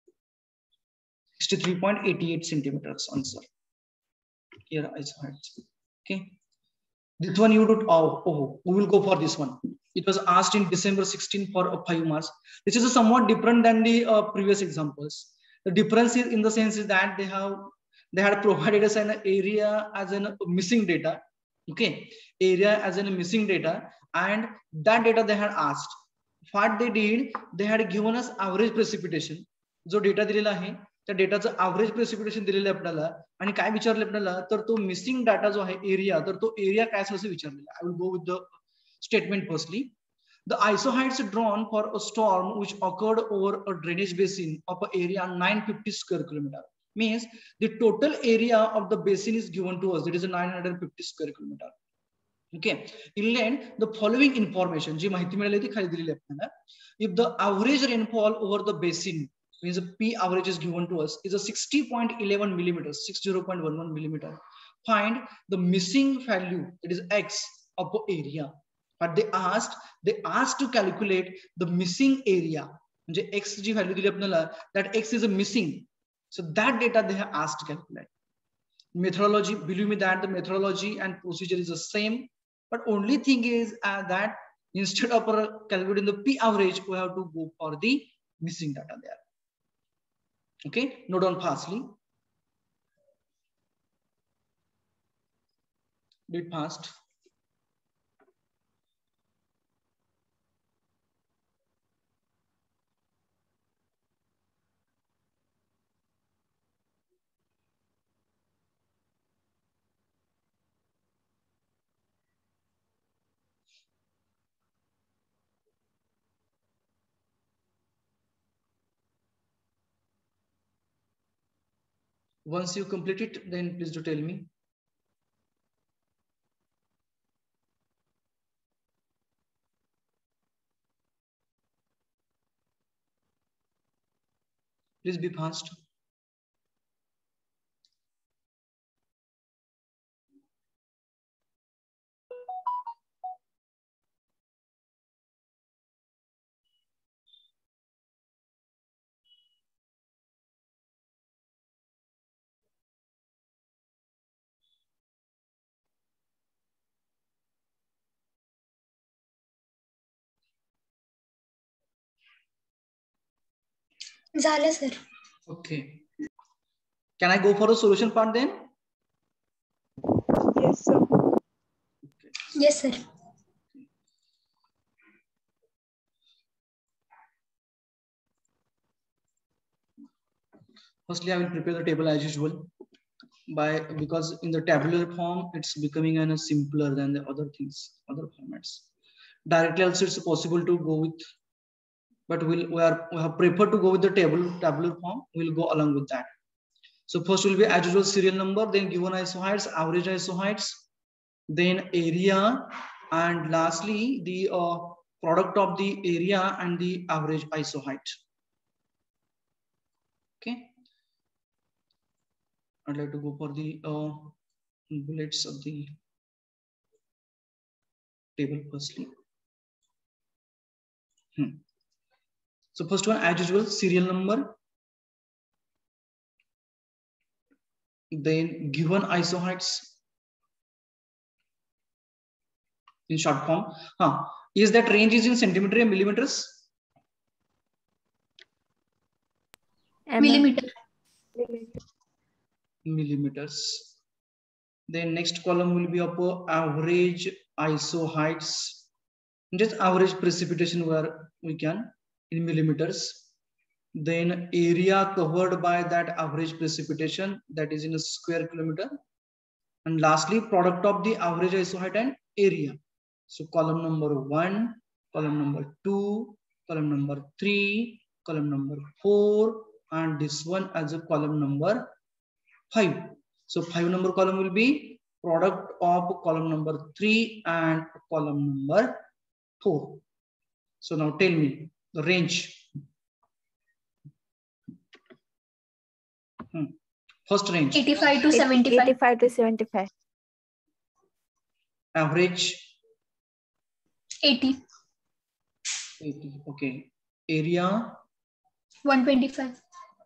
63.88 centimeters answer. Here isohyets. Okay, this one you would we will go for this one. It was asked in December 16 for 5 marks. This is somewhat different than the previous examples. The difference is in the sense is that they had provided us an area as a missing data. Okay, area as in missing data, and that data they had asked. What they did, they had given us average precipitation. जो data दिलेला आहे त्या डेटाचं average precipitation दिलेलं आहे आपल्याला, आणि काय विचारलं आपल्याला, तर तो मिसिंग डाटा जो आहे एरिया, तर तो एरिया काय असं विचारलेला. I will go with the statement firstly. The isohyets drawn for a storm which occurred over a drainage basin of an area 950 square kilometer. Means the total area of the basin is given to us. That is a 950 square kilometer. Okay. Inland, the following information, जी माहिती मिळाली ती खाली दिलेली आहे आपल्याला. If the average rainfall over the basin, means the P average is given to us, is a 60.11 millimeters, 60.11 millimeter. Find the missing value, that is X, of the area. But they asked to calculate the missing area. म्हणजे X जी value दिली आपल्याला, that X is a missing. So that data they have asked to calculate. Methodology, believe me that the methodology and procedure is the same, but only thing is that instead of calculating the P average, we have to go for the missing data there. Okay, note down fastly. Do it fast. Once you complete it, then please do tell me. Please be fast. झालं sir. Okay. Can I go for the solution part then? Yes, sir. Okay. Yes sir. Firstly, I will prepare the table as usual because in the tabular form, it's becoming simpler than the other things, other formats. Directly also it's possible to go with, but we have preferred to go with the tabular form. We'll go along with that. So first will be as usual serial number, then given isoheights, average isoheights, then area, and lastly the product of the area and the average isoheight. Okay. I'd like to go for the bullets of the table firstly. So first one, as usual, serial number, then given isoheights in short form. Is that range is in centimeter and millimeters? Millimeter. Millimeters. Then next column will be upper average isoheights, just average precipitation where we can in millimeters. Then area covered by that average precipitation, that is in a square kilometer. And lastly, product of the average isoheight and area. So column number 1, column number 2, column number 3, column number 4, and this one as a column number 5. So 5 number column will be product of column number 3 and column number 4. So now tell me the range. First range. 85 to 75. 85 to 75. Average. 80. 80. Okay. Area. 125.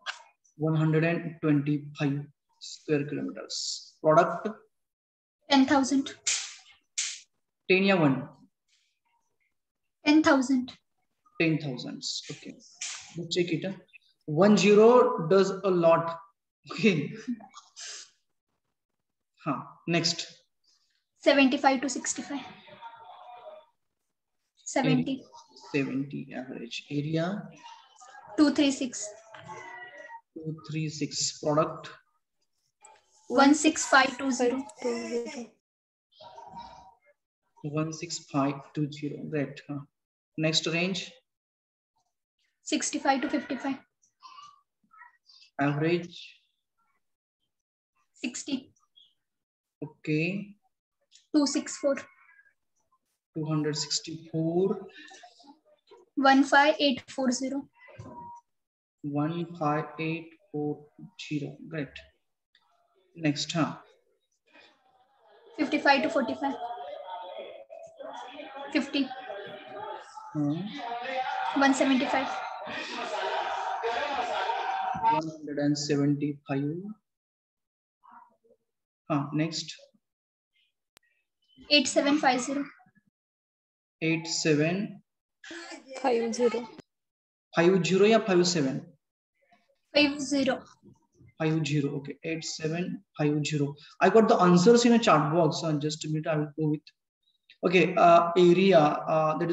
125 square kilometers. Product. 10,000. 10 या 1. 10,000. 10,000. Okay. Let's check it. 10 does a lot. Okay. Next. 75 to 65. 70. 70 average. Area. 236. 236. Product. 16520. 16520. Right. Next range. 65 to 55. Average. 60. Okay. 264. 264. 15840. 15840. Right. Next. 55 to 45. 50. 175. 175. Next. 8750. 8750. 50 या 57? 50. 50. Okay. 8750. I got the answers in a chat box. Just a minute. I will go with. Okay. Area. That is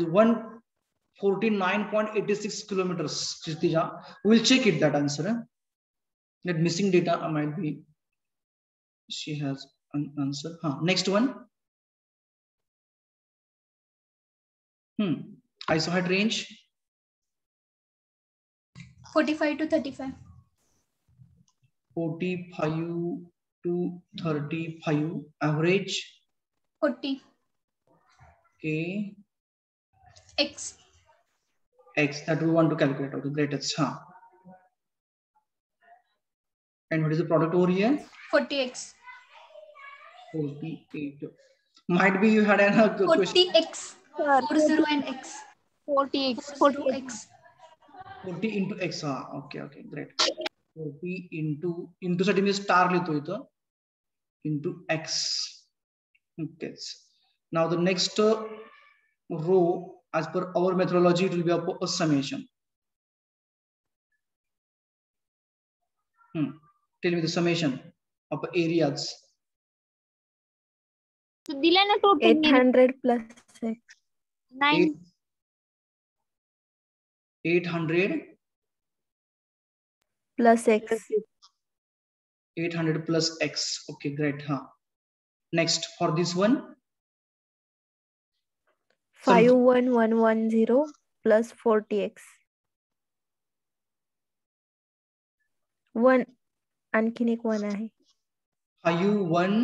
149.86 kilometers. Kshitija. We'll check it. That answer. That missing data might be. She has an answer. Next one. Isoheight range. 45 to 35. 45 to 35 average. 40. Okay. X. X that we want to calculate. Okay, great. It's and what is the product over here? 40x. 48. Might be you had another question. 40x. 40 and x. 40x. 40x. 40 into x. Okay, okay, great. 40 into साठी मी star लिहितो इथं into x. Okay. Now the next row, as per our methodology, it will be a summation. Tell me the summation of areas. So दिला ना total 800 plus x. 9. 800 Plus x. 800 plus x. Okay, great. Next for this one. 51110 plus 40x. 1 आणखीन एक 1 आहे. 1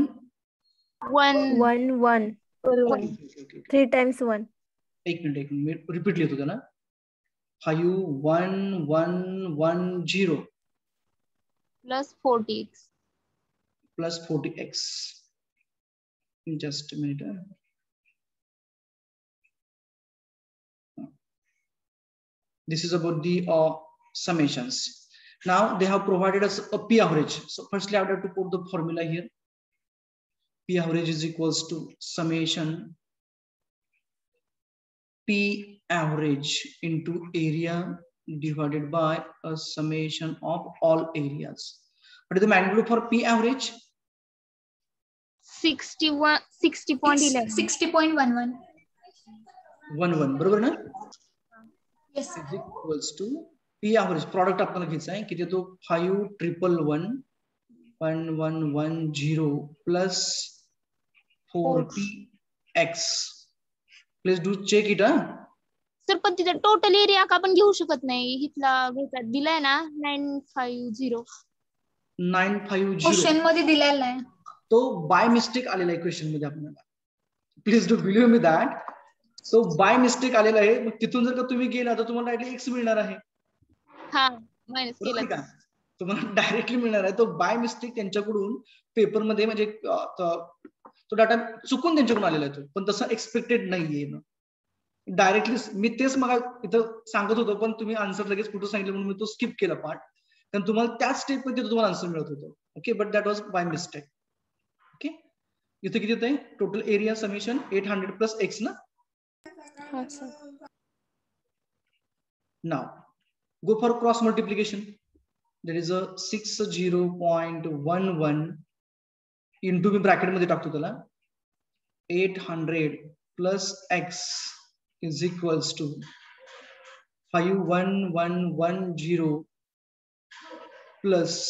3 times 1. एक minute repeat लिहितो त्याला. 51110 Plus 40x. plus 40x. Just a minute. This is about the summations. Now they have provided us a P average. So firstly, I would have to put the formula here. P average is equals to summation P average into area divided by a summation of all areas. What is the magnitude for P average? 60.11. 60.11. 11 बरोबर ना? Yes. Is equals to P average. Product आपल्याला घ्यायचा आहे किती तो 5111110 plus 40x. Please do check it. Sir पण तिचा total area का आपण घेऊ शकत नाही. इथला घ्यायचा दिलाय ना 950. 950. क्वेश्चन मध्ये दिलेला आहे. तो बाय मिस्टेक आलेला आहे क्वेश्चन मध्ये आपल्याला. Please do believe me that. तो बाय मिस्टेक आलेला आहे. मग तिथून जर का तुम्ही गेला तर तुम्हाला डायरेक्टली एक्स मिळणार आहे. हा मायनस केला का तुम्हाला डायरेक्टली मिळणार आहे. तो बाय मिस्टेक त्यांच्याकडून पेपर मध्ये म्हणजे तो डाटा चुकून त्यांच्याकडून आलेला आहे. तो पण तसं एक्सपेक्टेड नाहीये ना. डायरेक्टली मी तेच मग इथं सांगत होतो पण तुम्ही आन्सर लगेच कुठं सांगितलं म्हणून मी तो स्किप केला पार्ट. कारण तुम्हाला त्याच स्टेप मध्ये तुम्हाला आन्सर मिळत होतं. Okay, but that was by mistake. Okay, इथे किती येत आहे total area summation 800 plus x ना. Now go for cross multiplication. There is a 60.11 into मी ब्रॅकेट मध्ये टाकतो त्याला 800 plus x is equals to 51110 plus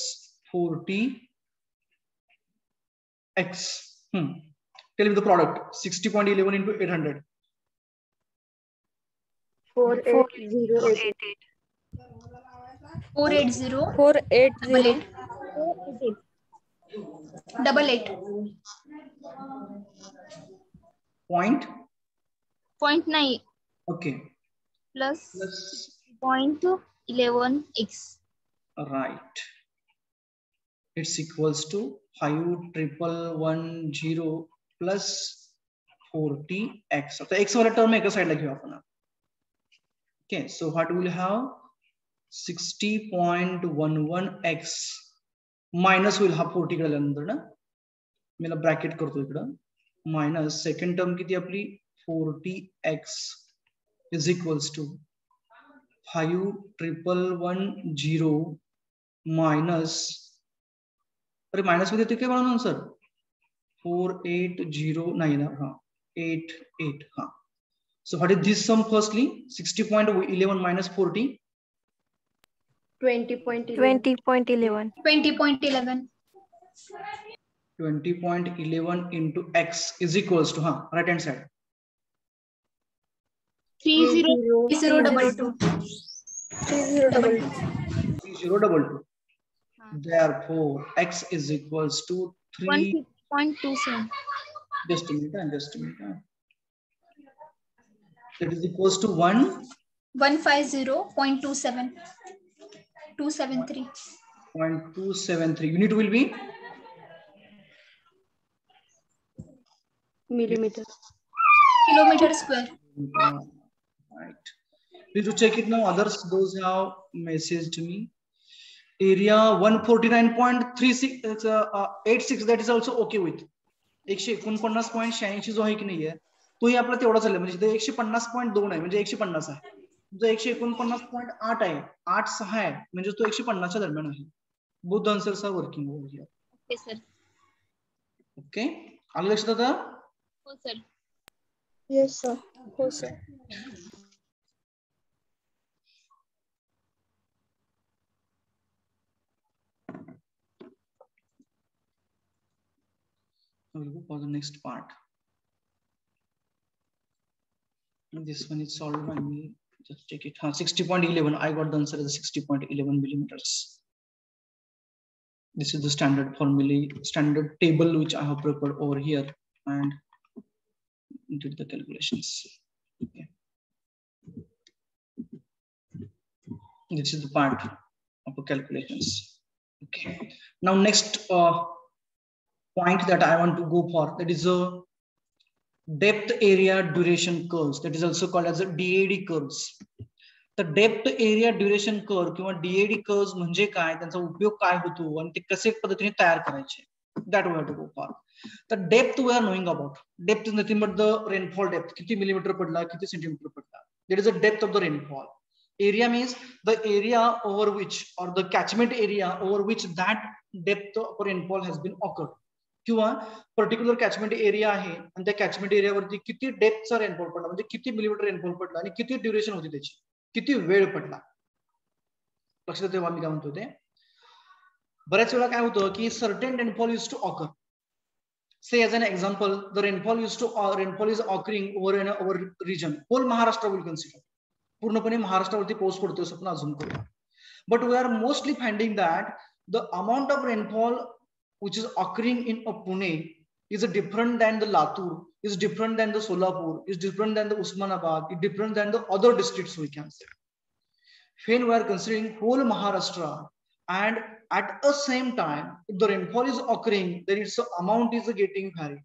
40x. Tell me the product. 60.11 into 800. 48088. 480. 88. Point 0.9 okay plus 0.11x. Right, it's equals to 5110 plus 40x. So x वाला term एका साइडला घेऊ आपण. Okay, so what will have 60.11x minus will have 40 कडे आल्यानंतर ना मी bracket करतो इकडं मायनस सेकंड टर्म किती आपली 40x is equals to 5110 minus अरे मायनस मध्ये काय म्हणून सर 480 नाही ना 88 So what is this sum firstly? 60.11 minus 40. 20.11. 20.11 into x is equals to right hand side. 3022. 3022. Therefore, x is equals to 3. 150.27. Just a minute. It is equals to 150.27. 273. 1.273. Unit will be millimeter. Kilometer square. right. Need to check it now. Others, those have messaged me. Area 149.36 86. That is also okay with 149.86 जो आहे की नाहीये तोही आपला तेवढा चालला म्हणजे इथे 150.2 आहे म्हणजे 150 आहे. जो 149.8 आहे 8.6 आहे म्हणजे तो 150 च्या दरम्यान आहे. Both the answers are working over here. Okay, sir. Okay. आलं लक्षात आता? हो सर. Yes, sir. हो sir. We'll go for the next part. And this one is solved by me. Just check it. 60.11. I got the answer as 60.11 millimeters. This is the standard formula, standard table which I have prepared over here and did the calculations. Okay. This is the part of the calculations. Okay. Now next point that I want to go for, that is a depth area duration curves, that is also called as a DAD curves. The depth area duration curve किंवा DAD curves म्हणजे काय, त्यांचा उपयोग काय होतो आणि ते कसे पद्धतीने तयार करायचे, that we have to go for. The depth we are knowing about. Depth is nothing but the rainfall depth. किती मिलीमीटर पडला, किती सेंटीमीटर पडला. That is the depth of the rainfall. Area means the area over which, or the catchment area over which that depth of rainfall has been occurred. किंवा particular catchment area आहे आणि त्या catchment एरियावरती किती डेप्थचा rainfall पडला म्हणजे किती millimetre rainfall पडला आणि किती ड्युरेशन होती त्याची, किती वेळ पडला. लक्षात ठेवा मी काय म्हणतो ते. बऱ्याच वेळा काय होतं की certain rainfall use to occur. Say as an example, the rainfall is occurring over region, whole Maharashtra will consider. पूर्णपणे महाराष्ट्रावरती पाऊस पडतोय असं आपण अजून करूया. But we are mostly finding that the amount of rainfall which is occurring in a Pune is different than the Latur, is different than the Solapur, is different than the Usmanabad, is different than the other districts we can say. When we are considering whole Maharashtra and at the same time, if the rainfall is occurring, then its amount is getting varied.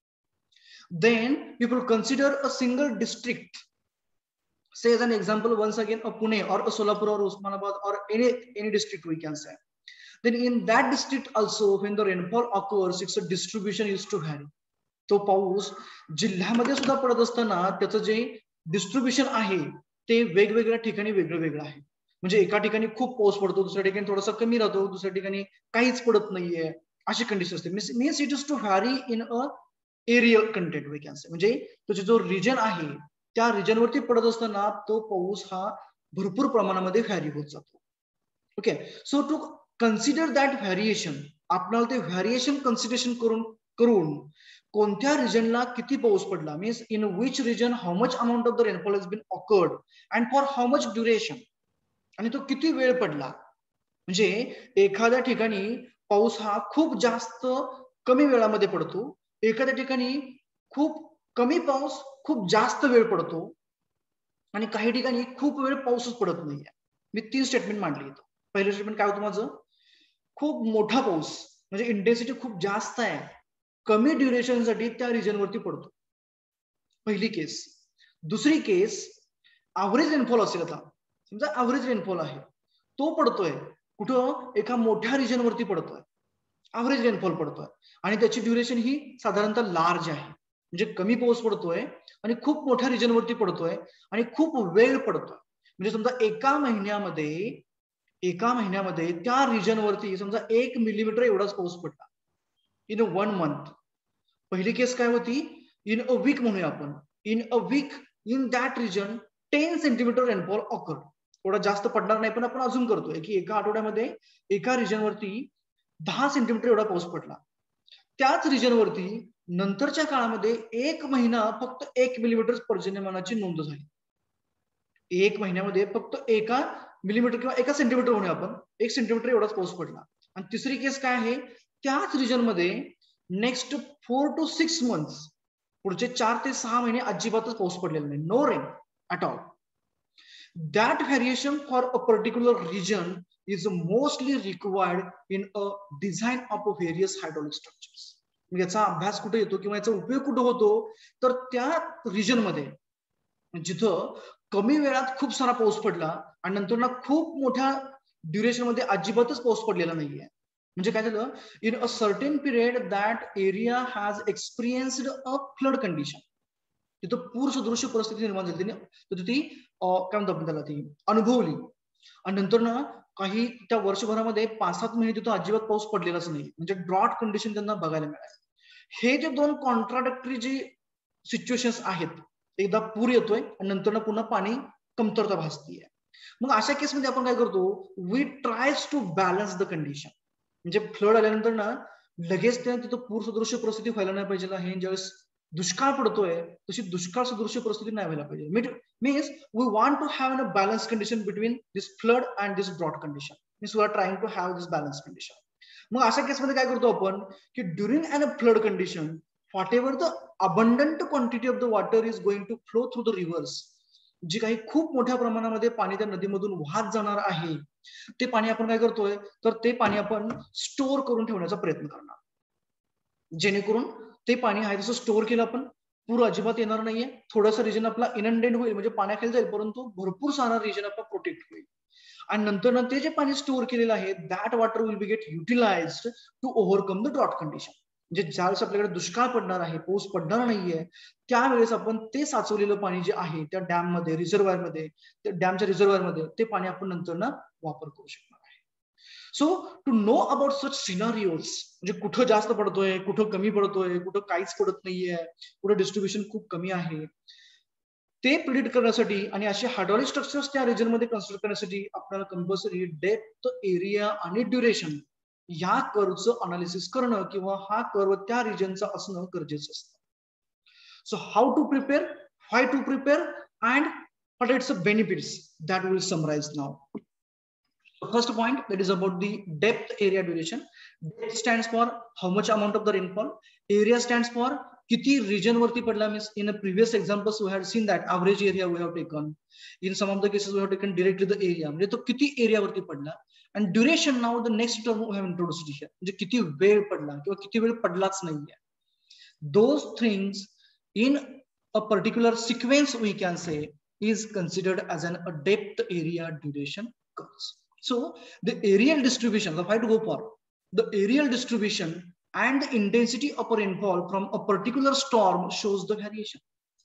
Then people consider a single district. Say as an example, once again, a Pune or a Solapur or Usmanabad or any district we can say. Then in that district also, when the rainfall occurs, its distribution is to vary. तो पाऊस जिल्ह्यामध्ये सुद्धा पडत असताना त्याचं जे distribution आहे ते वेगवेगळ्या ठिकाणी वेगळं आहे. म्हणजे एका ठिकाणी खूप पाऊस पडतो, दुसऱ्या ठिकाणी थोडासा कमी राहतो, दुसऱ्या ठिकाणी काहीच पडत नाहीये, अशी कंडिशन असते. Means it is to vary in a aerial content we can say. म्हणजे त्याचा जो रिजन आहे त्या रिजनवरती पडत असताना तो पाऊस हा भरपूर प्रमाणामध्ये व्हॅरी होत जातो. ओके. So to consider that variation, आपल्याला ते व्हॅरिएशन कन्सिडरेशन करून कोणत्या रिजनला किती पाऊस पडला, means in which region how much amount of the rainfall has been occurred and for how much duration, आणि तो किती वेळ पडला. म्हणजे एखाद्या ठिकाणी पाऊस हा खूप जास्त कमी वेळामध्ये पडतो, एखाद्या ठिकाणी खूप कमी पाऊस खूप जास्त वेळ पडतो आणि काही ठिकाणी खूप वेळ पाऊसच पडत नाहीये. मी 3 स्टेटमेंट मांडली. पहिलं स्टेटमेंट काय होतं माझं, खूप मोठा पाऊस म्हणजे इंटेन्सिटी खूप जास्त आहे, कमी ड्युरेशन साठी त्या रिजन वरती पडतो, पहिली केस. दुसरी केस, ऍव्हरेज रेनफॉल असेल. आता समजा ऍव्हरेज रेनफॉल आहे, तो पडतोय कुठं, एका मोठ्या रिजन वरती पडतोय, ऍव्हरेज रेनफॉल पडतोय आणि त्याची ड्युरेशन ही साधारणतः लार्ज आहे. म्हणजे कमी पाऊस पडतोय आणि खूप मोठ्या रिजन वरती पडतोय आणि खूप वेळ पडतोय. म्हणजे समजा एका महिन्यामध्ये त्या रिजन वरती समजा 1 मिलीमीटर एवढाच पाऊस पडला इन 1 मंथ. पहिली केस काय होती, इन अ वीक म्हणूया आपण, in a week in that region 10 centimetre rainfall occur. थोडा जास्त पडणार नाही पण आपण अजून करतोय की एका आठवड्यामध्ये एका रिजन वरती 10 सेंटीमीटर एवढा पाऊस पडला. त्याच रिजन वरती नंतरच्या काळामध्ये 1 महिना फक्त 1 मिलीमीटर पर्जन्यमानाची नोंद झाली. 1 महिन्यामध्ये फक्त 1 मिलीमीटर किंवा 1 सेंटीमीटर म्हणूया आपण, 1 सेंटीमीटर एवढाच पाऊस पडला. आणि तिसरी केस काय आहे, त्याच रिजन मध्ये नेक्स्ट 4 to 6 months, पुढचे 4 ते 6 महिने अजिबातच पाऊस पडलेला नाही, no rain at all. That variation for a particular region is mostly required in a design of various hydraulic structures. याचा अभ्यास कुठे येतो किंवा याचा उपयोग कुठे होतो, तर त्या रिजन मध्ये जिथं कमी वेळात खूप सारा पाऊस पडला आणि नंतर ना खूप मोठ्या ड्युरेशन मध्ये अजिबातच पाऊस पडलेला नाहीये. म्हणजे काय झालं, in a certain period that area has experienced a flood condition, तिथं पूर सदृश्य परिस्थिती निर्माण झाली, तर ती काय म्हणतो आपण त्याला, ती अनुभवली. आणि नंतर ना काही त्या वर्षभरामध्ये 5-7 महिने तिथं अजिबात पाऊस पडलेलाच नाही, म्हणजे ड्रॉट कंडिशन त्यांना बघायला मिळाली. हे जे दोन कॉन्ट्राडक्टरी जी सिच्युएशन्स आहेत, एकदा पूर येतोय आणि नंतर ना पुन्हा पाणी कमतरता भासतीये. मग अशा केसमध्ये आपण काय करतो, we tries to balance the condition. म्हणजे फ्लड आल्यानंतर ना लगेच त्या तिथं पूर सदृश्य परिस्थिती व्हायला नाही पाहिजे आहे. ज्यावेळेस दुष्काळ पडतोय तशी दुष्काळ सदृश्य परिस्थिती नाही व्हायला पाहिजे. Means we want to have a balance condition between this flood and this drought condition. Means we are trying to have this balance condition. मग अशा केसमध्ये काय करतो आपण की during an a flood condition, whatever the abundant quantity of the water is going to flow through the rivers, जी काही खूप मोठ्या प्रमाणामध्ये पाणी त्या नदीमधून वाहत जाणार आहे, ते पाणी आपण काय करतोय, तर ते पाणी आपण स्टोअर करून ठेवण्याचा प्रयत्न करणार, जेणेकरून ते पाणी आहे तसं स्टोअर केलं आपण, पूर अजिबात येणार नाहीये, थोडासा रिजन आपला इनंडेट होईल म्हणजे पाण्याखाली जाईल, परंतु भरपूर सारा रिजन आपला प्रोटेक्ट होईल. आणि नंतर ते जे पाणी स्टोअर केलेलं आहे, that water will be get utilised to overcome the drought condition. म्हणजे ज्यावेळेस आपल्याकडे दुष्काळ पडणार आहे, पाऊस पडणार नाहीये, त्यावेळेस आपण ते साचवलेलं पाणी जे आहे त्या डॅम मध्ये, रिझर्व्हायर मध्ये, त्या डॅमच्या रिझर्व्हायर मध्ये ते पाणी आपण नंतर ना वापर करू शकणार आहे. So to know about such scenarios, म्हणजे कुठं जास्त पडतोय, कुठं कमी पडतोय, कुठं काहीच पडत नाहीये, कुठं डिस्ट्रीब्युशन खूप कमी आहे, ते प्रिडिक्ट करण्यासाठी आणि असे हायड्रॉलिक स्ट्रक्चर्स त्या रिजन मध्ये कन्स्ट्रक्ट करण्यासाठी आपल्याला कंपल्सरी डेप्थ, एरिया आणि ड्युरेशन या कर्वचं अनालिसिस करणं किंवा हा कर्व त्या रिजनचा असणं गरजेचं असतं. So how to prepare, why to prepare and what its benefits, that will summarise now. First point, that is about the depth, area, duration. Depth stands for how much amount of the rainfall. Area stands for किती region वरती पडला. Means in a previous examples we had seen that average area we have taken. In some of the cases we have taken directly the area. म्हणजे तो किती area वरती पडला. And duration, now the next term we have introduced here. म्हणजे किती वेळ पडला किंवा किती वेळ पडलाच नाहीये. Those things in a particular sequence we can say is considered as a depth, area, duration curves. So the areal distribution, if I to go for the areal distribution and the intensity of a rainfall from a particular storm shows the variation.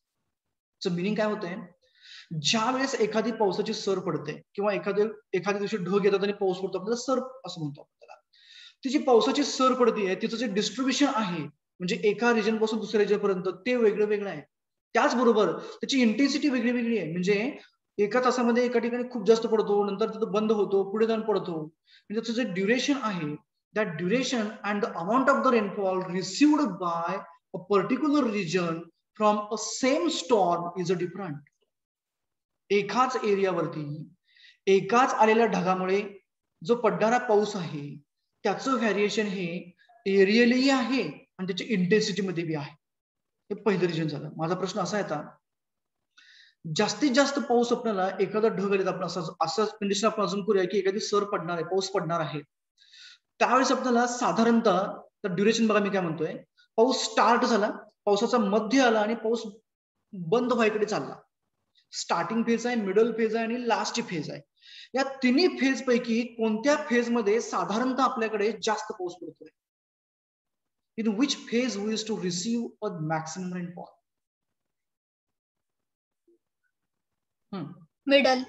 So meaning काय होतंय, ज्या वेळेस एखादी पावसाची sir पडते किंवा एखाद्या दिवशी ढग येतात आणि पाऊस पडतो, आपल्याला सर असं म्हणतो आपल्याला, ती जी पावसाची सर पडते तिचं जे डिस्ट्रीब्युशन आहे, म्हणजे एका रिजन पासून दुसऱ्या रिजन पर्यंत ते वेगळं वेगळं आहे. त्याचबरोबर त्याची इंटेन्सिटी वेगळी वेगळी आहे. म्हणजे एका तासामध्ये एका ठिकाणी खूप जास्त पडतो, नंतर तिथं बंद होतो, पुढे जाऊन पडतो. म्हणजे त्याचं जे ड्युरेशन आहे, that duration and the amount of the rainfall received by a particular region from a same storm is a different. एकाच एरियावरती एकाच आलेल्या ढगामुळे जो पडणारा पाऊस आहे त्याचं व्हॅरिएशन हे एरियली आहे आणि त्याच्या इंटेन्सिटी मध्ये बी आहे. हे पहिलं रिजन झालं. माझा प्रश्न असा आहे, आता जास्तीत जास्त पाऊस आपल्याला एखादा ढग आले, आपण असं कंडिशन आपण अजून करूया की एखादी सर पडणार आहे, पाऊस पडणार आहे, त्यावेळेस आपल्याला साधारणतः तर ड्युरेशन बघा, मी काय म्हणतोय, पाऊस स्टार्ट झाला, पावसाचा मध्य आला आणि पाऊस बंद व्हायकडे चालला. स्टार्टिंग फेज आहे, मिडल फेज आहे आणि लास्ट फेज आहे. या तिन्ही फेज पैकी कोणत्या फेज मध्ये साधारणतः आपल्याकडे जास्त पाऊस पडतोय? In which phase we is to receive a maximum rainfall? Middle.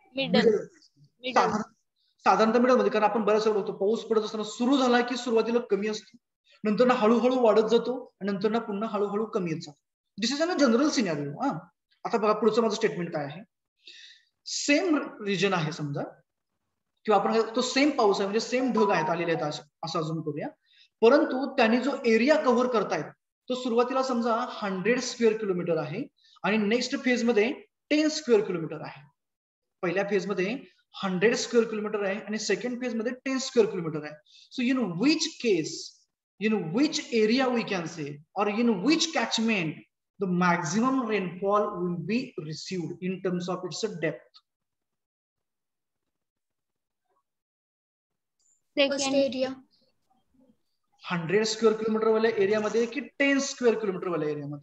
साधारणतः मिडल मध्ये, कारण आपण बऱ्याच वेळा बघतो पाऊस पडत असताना सुरू झाला की सुरुवातीला कमी असतो, नंतर ना हळूहळू वाढत जातो आणि नंतर ना पुन्हा हळूहळू कमी येत जातो. This is a general scenario. आता बघा पुढचं माझं स्टेटमेंट काय आहे. सेम रिजन आहे समजा, किंवा आपण तो सेम पाऊस आहे, म्हणजे सेम ढग आहेत आलेले आहेत असं अजून करूया, परंतु त्यांनी जो एरिया कव्हर करतायत तो सुरुवातीला समजा 100 स्क्वेअर किलोमीटर आहे आणि नेक्स्ट फेज मध्ये 10 स्क्वेअर किलोमीटर आहे. पहिल्या फेज मध्ये 100 स्क्वेअर किलोमीटर आहे आणि सेकंड फेज मध्ये 10 स्क्वेअर किलोमीटर आहे. So in which case, in which area we can say, or in which catchment the maximum rainfall will be received in terms of its depth? First area 100 square kilometre वाल्या एरियामध्ये की 10 square kilometre वाल्या एरियामध्ये?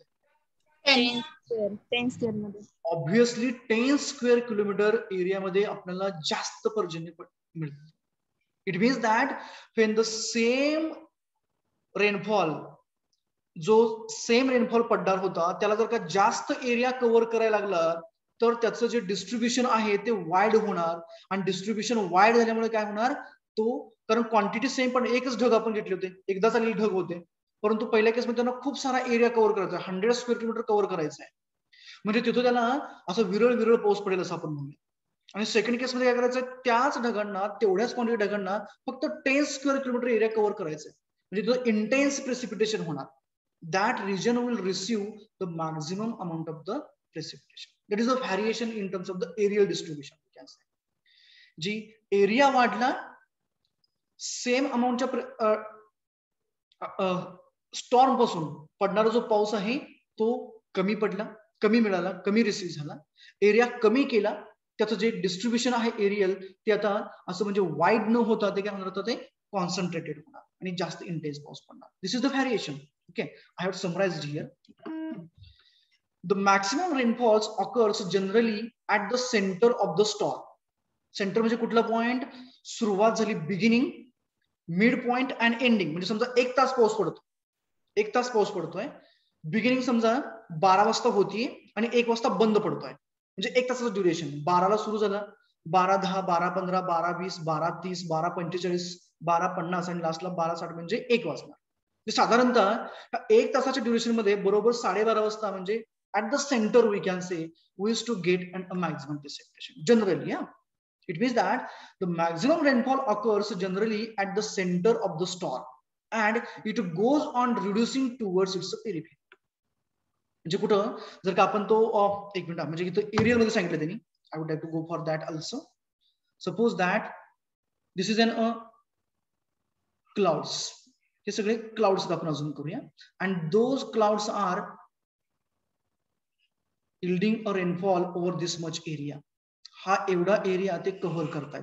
10 square मध्ये. Obviously 10 square kilometre एरियामध्ये आपल्याला जास्त पर्जन्य मिळते. It means that when the same rainfall, जो सेम रेनफॉल पडणार होता त्याला जर का जास्त एरिया कव्हर करायला लागला तर त्याचं जे डिस्ट्रीब्युशन आहे ते वाईड होणार, आणि डिस्ट्रीब्युशन वाईड झाल्यामुळे काय होणार, तो कारण क्वांटिटी सेम पण एकच ढग आपण घेतले होते, एकदाच आलेले ढग होते, परंतु पहिल्या केसमध्ये त्यांना खूप सारा एरिया कव्हर करायचा आहे, 100 स्क्वेअर किलोमीटर कव्हर करायचं आहे, म्हणजे तिथं त्याला असं विरळ विरळ पाऊस पडेल असं आपण म्हणूया. आणि सेकंड केसमध्ये काय करायचं, त्याच ढगांना, तेवढ्याच क्वांटिटी ढगांना फक्त 10 स्क्वेअर किलोमीटर एरिया कव्हर करायचं आहे, म्हणजे तो इंटेन्स प्रेसिपिटेशन होणार. That region will receive the maximum amount of the precipitation. That is a variation in terms of the aerial distribution, we can say. जी एरिया वाढला, same अमाऊंटच्या storm पासून पडणारा जो पाऊस आहे तो कमी पडला, कमी मिळाला, कमी रिसीव्ह झाला. एरिया कमी केला, त्याचं जे डिस्ट्रीब्युशन आहे एरियल ते आता असं म्हणजे वाईड न होता ते काय होणार होतं, ते कॉन्सन्ट्रेटेड होणार आणि जास्त इंटेन्स पाऊस पडणार. This is the variation. Okay, I have summarized here. The maximum rainfalls occurs generally at the center of the storm. Center म्हणजे कुठला पॉइंट, सुरुवात झाली beginning, mid point and ending. म्हणजे समजा 1 तास पाऊस पडतो, 1 तास पाऊस पडतोय, बिगिनिंग समजा 12 वाजता होतीये आणि 1 वाजता बंद पडतोय, म्हणजे 1 तासाचं ड्युरेशन. 12ला सुरू झाला, 12:10, 12:15, 12:20, 12:30, 12:45, 12:50 आणि लास्टला 12:60 म्हणजे 1 वाजता. साधारणतः 1 तासाच्या ड्युरेशन मध्ये बरोबर 12:30 वाजता म्हणजे at the centre we can say we use to get a maximum precipitation generally. It means that the maximum rainfall occurs generally at the centre of the storm and it goes on reducing towards its periphery. म्हणजे कुठं जर का आपण तो एक minute, म्हणजे इथं aerial मध्ये सांगितलं त्यांनी, I would like to go for that also. Suppose that this is an clouds, हे सगळे क्लाउड्स आपण अजून करूया, and those clouds are yielding a rainfall over this much area. हा एवढा एरिया ते कव्हर करतायत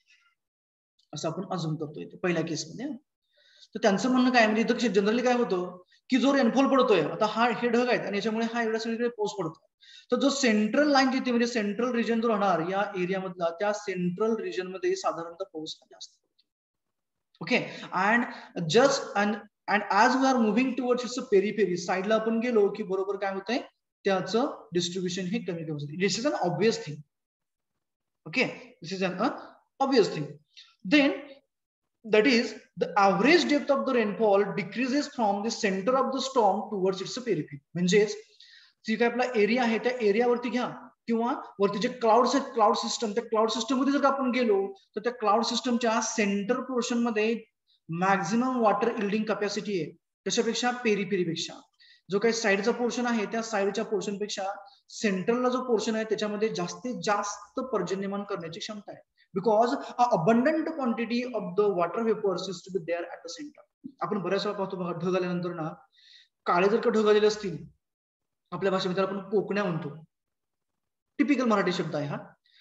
असं आपण अजून करतोय पहिल्या केसमध्ये. तर त्यांचं म्हणणं काय, म्हणजे इथं जनरली काय होतं की जो रेनफॉल पडतोय, आता हा हे ढग आहेत आणि याच्यामुळे हा एवढा सगळीकडे पाऊस पडतो, तर जो सेंट्रल लाईन जिथे म्हणजे सेंट्रल रिजन जो राहणार या एरियामधला, त्या सेंट्रल रिजन मध्ये साधारणतः पाऊस जास्त. Okay, and just and as we are moving towards its periphery, साइडला आपण गेलो की बरोबर काय होतंय, त्याचं डिस्ट्रीब्युशन हे कमी कमी होतं. This is an obvious thing. Okay, this is an obvious thing. Then that is the average depth of the rainfall decreases from the center of the storm towards its periphery. म्हणजेच जी काय आपला area आहे त्या एरियावरती घ्या किंवा वरती जे clouds आहेत, क्लाउड सिस्टम, त्या क्लाउड सिस्टम मध्ये जर आपण गेलो तर त्या क्लाउड सिस्टमच्या सेंटर पोर्शन मध्ये मॅक्झिमम वॉटर इल्डिंग कॅपॅसिटी आहे, त्याच्यापेक्षा पेरिफेरीपेक्षा जो काही साईडचा पोर्शन आहे त्या साईडच्या पोर्शन पेक्षा सेंट्रलला जो पोर्शन आहे त्याच्यामध्ये जास्तीत जास्त पर्जन्यमान करण्याची क्षमता आहे. Because abundant quantity of the water vapours is to be there at the centre. आपण बऱ्याच वेळा पाहतो बघा, ढग आल्यानंतर ना, काळे जर का ढग आलेले असतील, आपल्या भाषेमध्ये आपण कोकण्या म्हणतो, टिपिकल मराठी शब्द आहे हा.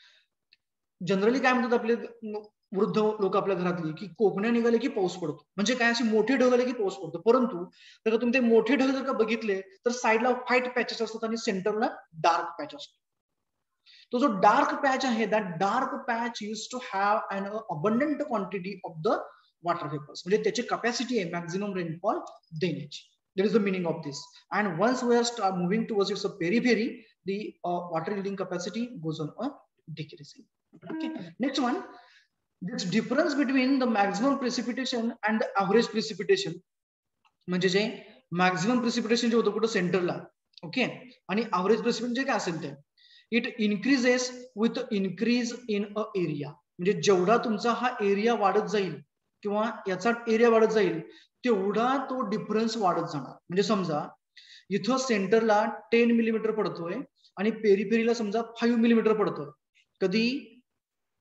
जनरली काय म्हणतात आपले वृद्ध लोक आपल्या घरातली की कोकण्या निघाले की पाऊस पडतो, म्हणजे काय असे मोठे ढग आले की पाऊस पडतो. परंतु जर का तुम्ही ते मोठे ढग जर का बघितले तर साईडला व्हाईट पॅचेस असतात आणि सेंटरला डार्क पॅच असतो. तो जो डार्क पॅच आहे, that dark patch use to have an abundant quantity of the water vapours, म्हणजे त्याची कॅपॅसिटी आहे मॅक्झिमम रेनफॉल देण्याची. That is the meaning of this. And once we are moving towards its periphery, the water yielding capacity goes on decreasing. Okay. Next one, this difference between the maximum precipitation and the average precipitation. म्हणजे जे maximum precipitation जे होतं कुठं सेंटरला, okay, आणि average precipitation जे काय असेल ते, it increases with increase in a area. म्हणजे जेवढा तुमचा हा एरिया वाढत जाईल किंवा याचा एरिया वाढत जाईल तेवढा तो डिफरन्स वाढत जाणार. म्हणजे समजा इथं सेंटरला 10 मिलीमीटर पडतोय आणि पेरिफेरीला समजा 5 मिलीमीटर पडतोय. कधी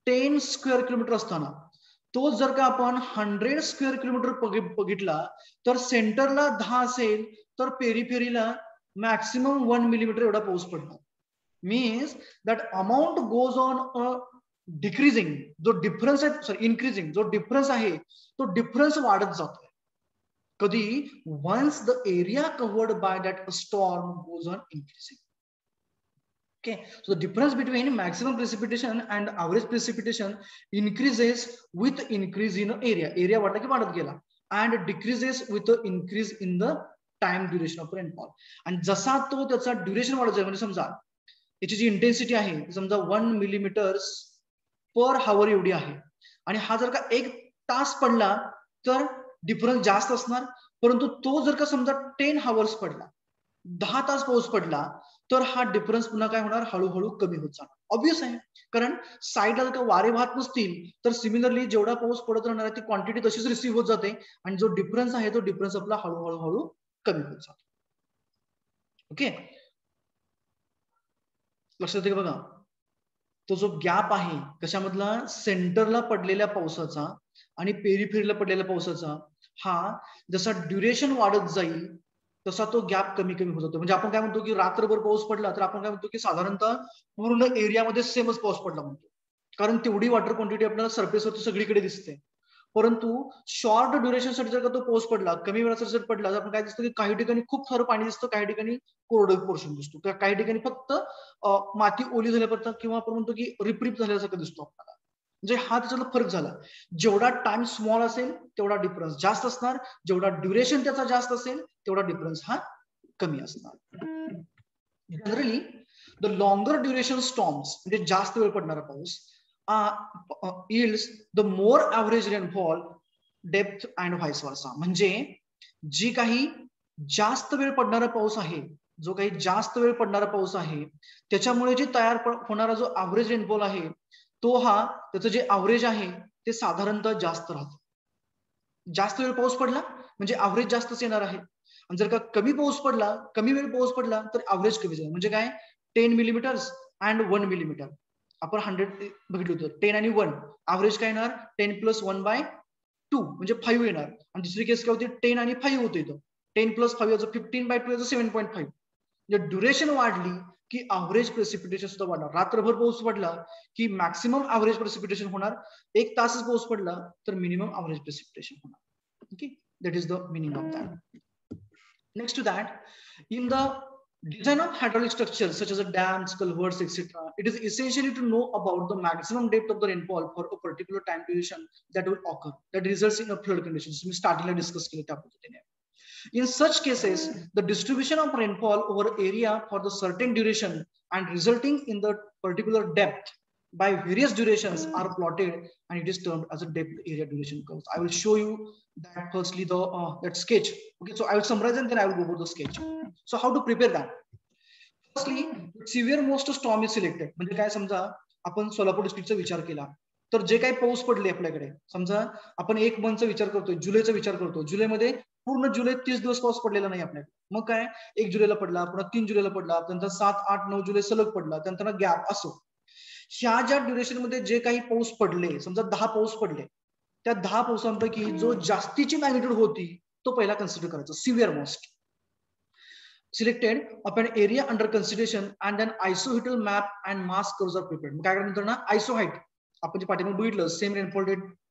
10 स्क्वेअर किलोमीटर असताना तो जर का आपण 100 स्क्वेअर किलोमीटर बघितला तर सेंटरला 10 असेल तर पेरिफेरीला मॅक्सिमम 1 मिलीमीटर एवढा पाऊस पडणार. Means that amount goes on decreasing. जो डिफरन्स आहे, सॉरी इन्क्रीजिंग, जो डिफरन्स आहे तो डिफरन्स वाढत जातोय. कधी once the area covered by that storm goes on increasing. Okay, so the difference between maximum precipitation and average precipitation increases with increase in area. Area वाढला की वाढत गेला, and decreases with the increase in the time duration of rainfall. आणि जसा तो त्याचा duration वाढत जाईल, म्हणजे समजा याची जी इंटेन्सिटी आहे समजा 1 मिलीमीटर पर हावर एवढी आहे, आणि हा जर का 1 तास पडला तर डिफरन्स जास्त असणार. परंतु तो जर का समजा 10 हावर्स पडला, 10 तास पाऊस पडला, तर हा डिफरन्स पुन्हा काय होणार, हळूहळू कमी होत जाणार. ऑब्वियस आहे, कारण साईडला जर का वारे वाहत नसतील तर सिमिलरली जेवढा पाऊस पडत राहणार ती क्वांटिटी तशीच रिसीव्ह होत जाते, आणि जो डिफरन्स आहे तो डिफरन्स आपला हळूहळू कमी होत जातो. ओके, लक्षात येते का बघा. तो जो गॅप आहे कशामधला, सेंटरला पडलेल्या पावसाचा आणि पेरिफेरीला पडलेल्या पावसाचा, हा जसा ड्युरेशन वाढत जाईल तसा तो गॅप कमी कमी होत जातो. म्हणजे आपण काय म्हणतो की रात्रभर पाऊस पडला तर आपण काय म्हणतो की साधारणतः पूर्ण एरियामध्ये सेमच पाऊस पडला म्हणतो, कारण तेवढी वॉटर क्वांटिटी आपल्याला सरफेसवरती सगळीकडे दिसते. परंतु शॉर्ट ड्युरेशनसाठी जर का तो पाऊस पडला, कमी वेळाचा जर पडला, तर आपण काय दिसतं की काही ठिकाणी खूप सारं पाणी दिसतं, काही ठिकाणी कोरडं पोर्शन दिसतो, काही ठिकाणी फक्त माती ओली झाल्यापर्यंत किंवा आपण म्हणतो की रिपरिप झाल्यासारखं दिसतो आपल्याला. म्हणजे हा त्याच्यातला फरक झाला. जेवढा टाइम स्मॉल असेल तेवढा डिफरन्स जास्त असणार, जेवढा ड्युरेशन त्याचा जास्त असेल तेवढा डिफरन्स हा कमी असणार. Generally the longer duration storms, म्हणजे जास्त वेळ पडणारा पाऊस, yields the more average rainfall depth and vice versa. म्हणजे जी काही जास्त वेळ पडणारा पाऊस आहे, जो काही जास्त वेळ पडणारा पाऊस आहे, त्याच्यामुळे जे तयार होणारा जो ऍव्हरेज रेनफॉल आहे तो हा त्याचं जे ऍव्हरेज आहे ते साधारणतः जास्त राहतं. जास्त वेळ पाऊस पडला म्हणजे ऍव्हरेज जास्तच येणार आहे, आणि जर का कमी पाऊस पडला, कमी वेळ पाऊस पडला तर ऍव्हरेज कमी जाईल. म्हणजे काय, 10 मिलीमीटर्स अँड 1 मिलीमीटर. आपण 100 बघितलं होतं, 10 आणि 1 ऍव्हरेज काय येणार, 10 + 1/2 म्हणजे 5 येणार. आणि दुसरी केस काय होती, 10 आणि 5 होतं इथं, 10 + 5 याचं 15/2 याचं 7.5. म्हणजे ड्युरेशन वाढली की ऍव्हरेज प्रेसिपिटेशन सुद्धा वाढणार. रात्रभर पाऊस पडला की मॅक्सिमम ऍव्हरेज प्रेसिपिटेशन होणार, 1 तासच पाऊस पडला तर मिनिमम ऍव्हरेज प्रेसिपिटेशन होणार. Okay, that is the meaning of that. Next to that, in the design of hydraulic structures such as dams, culverts, etc., it is essential to know about the maximum depth of the rainfall for a particular time duration that will occur, that results in a flood conditions. मी स्टार्टिंगला discuss केले त्या पद्धतीने. In such cases, the distribution of rainfall over area for the certain duration and resulting in the particular depth by various durations are plotted, and it is termed as a depth area duration curves. I will show you that firstly that sketch. Okay, so I will summarize and then I will go over the sketch. So how to prepare that? Firstly, severe most storm is selected. म्हणजे काय, समजा आपण सोलापूर डिस्ट्रिक्टचा विचार केला तर जे काही पाऊस पडले आपल्याकडे, समजा आपण 1 मंथचा विचार करतोय, जुलैचा विचार करतो, जुलैमध्ये पूर्ण जुलै 30 दिवस पाऊस पडलेला नाही आपल्याकडे. मग काय, 1 जुलैला पडला, पुन्हा 3 जुलैला पडला, त्यानंतर 7, 8, 9 जुलै सलग पडला, त्यानंतर गॅप. असो ह्या ज्या ड्युरेशन मध्ये जे काही पाऊस पडले, समजा 10 पाऊस पडले, त्या 10 पावसांपैकी जो जास्तीची मॅग्निट्यूड होती तो पहिला कन्सिडर करायचा, severe most. Selected upon area under consideration and then isohedral map and mass curves are prepared. काय करायचं ना, आयसो हाईट आपण जे पाठीमागे बघितलं, सेम रेनफॉल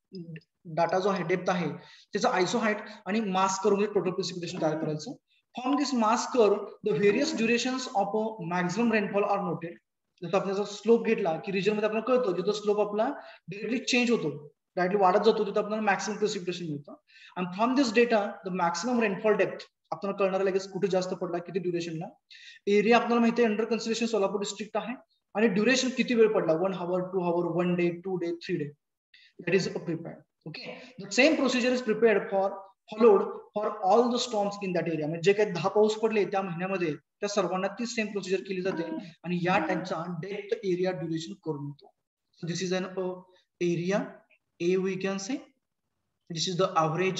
डाटा जो आहे, डेप्थ आहे, त्याचा आयसो हाईट आणि मास कर्व म्हणजे टोटल प्रेसिपिटेशन तयार करायचं. From this mass curve the various durations of a maximum rainfall are noted. जसं आपण त्याचा स्लोप घेतला की रिजन मध्ये आपल्याला कळतो जिथं स्लोप आपला डायरेक्टली चेंज होतो, डायरेक्टली वाढत जातो, तिथं आपल्याला मॅक्सिमम प्रेसिपिटेशन मिळतं. आणि from this data the maximum rainfall depth आपल्याला कळणार लगेच कुठे जास्त पडला, किती ड्युरेशनला. एरिया आपल्याला माहिती आहे, अंडर कन्सिडरेशन सोलापूर डिस्ट्रिक्ट आहे, आणि ड्युरेशन किती वेळ पडला, 1 hour, 2 hour, 1 day, 2 day, 3 day. That is prepared. Okay, the same procedure is prepared followed for all the storms in that area. म्हणजे जे काही 10 पाऊस पडले त्या महिन्यामध्ये त्या सर्वांना ती सेम प्रोसिजर केली जाते, आणि या टाइपचा डेप्थ एरिया ड्युरेशन करून येतो. This is an area A we can say. This is the average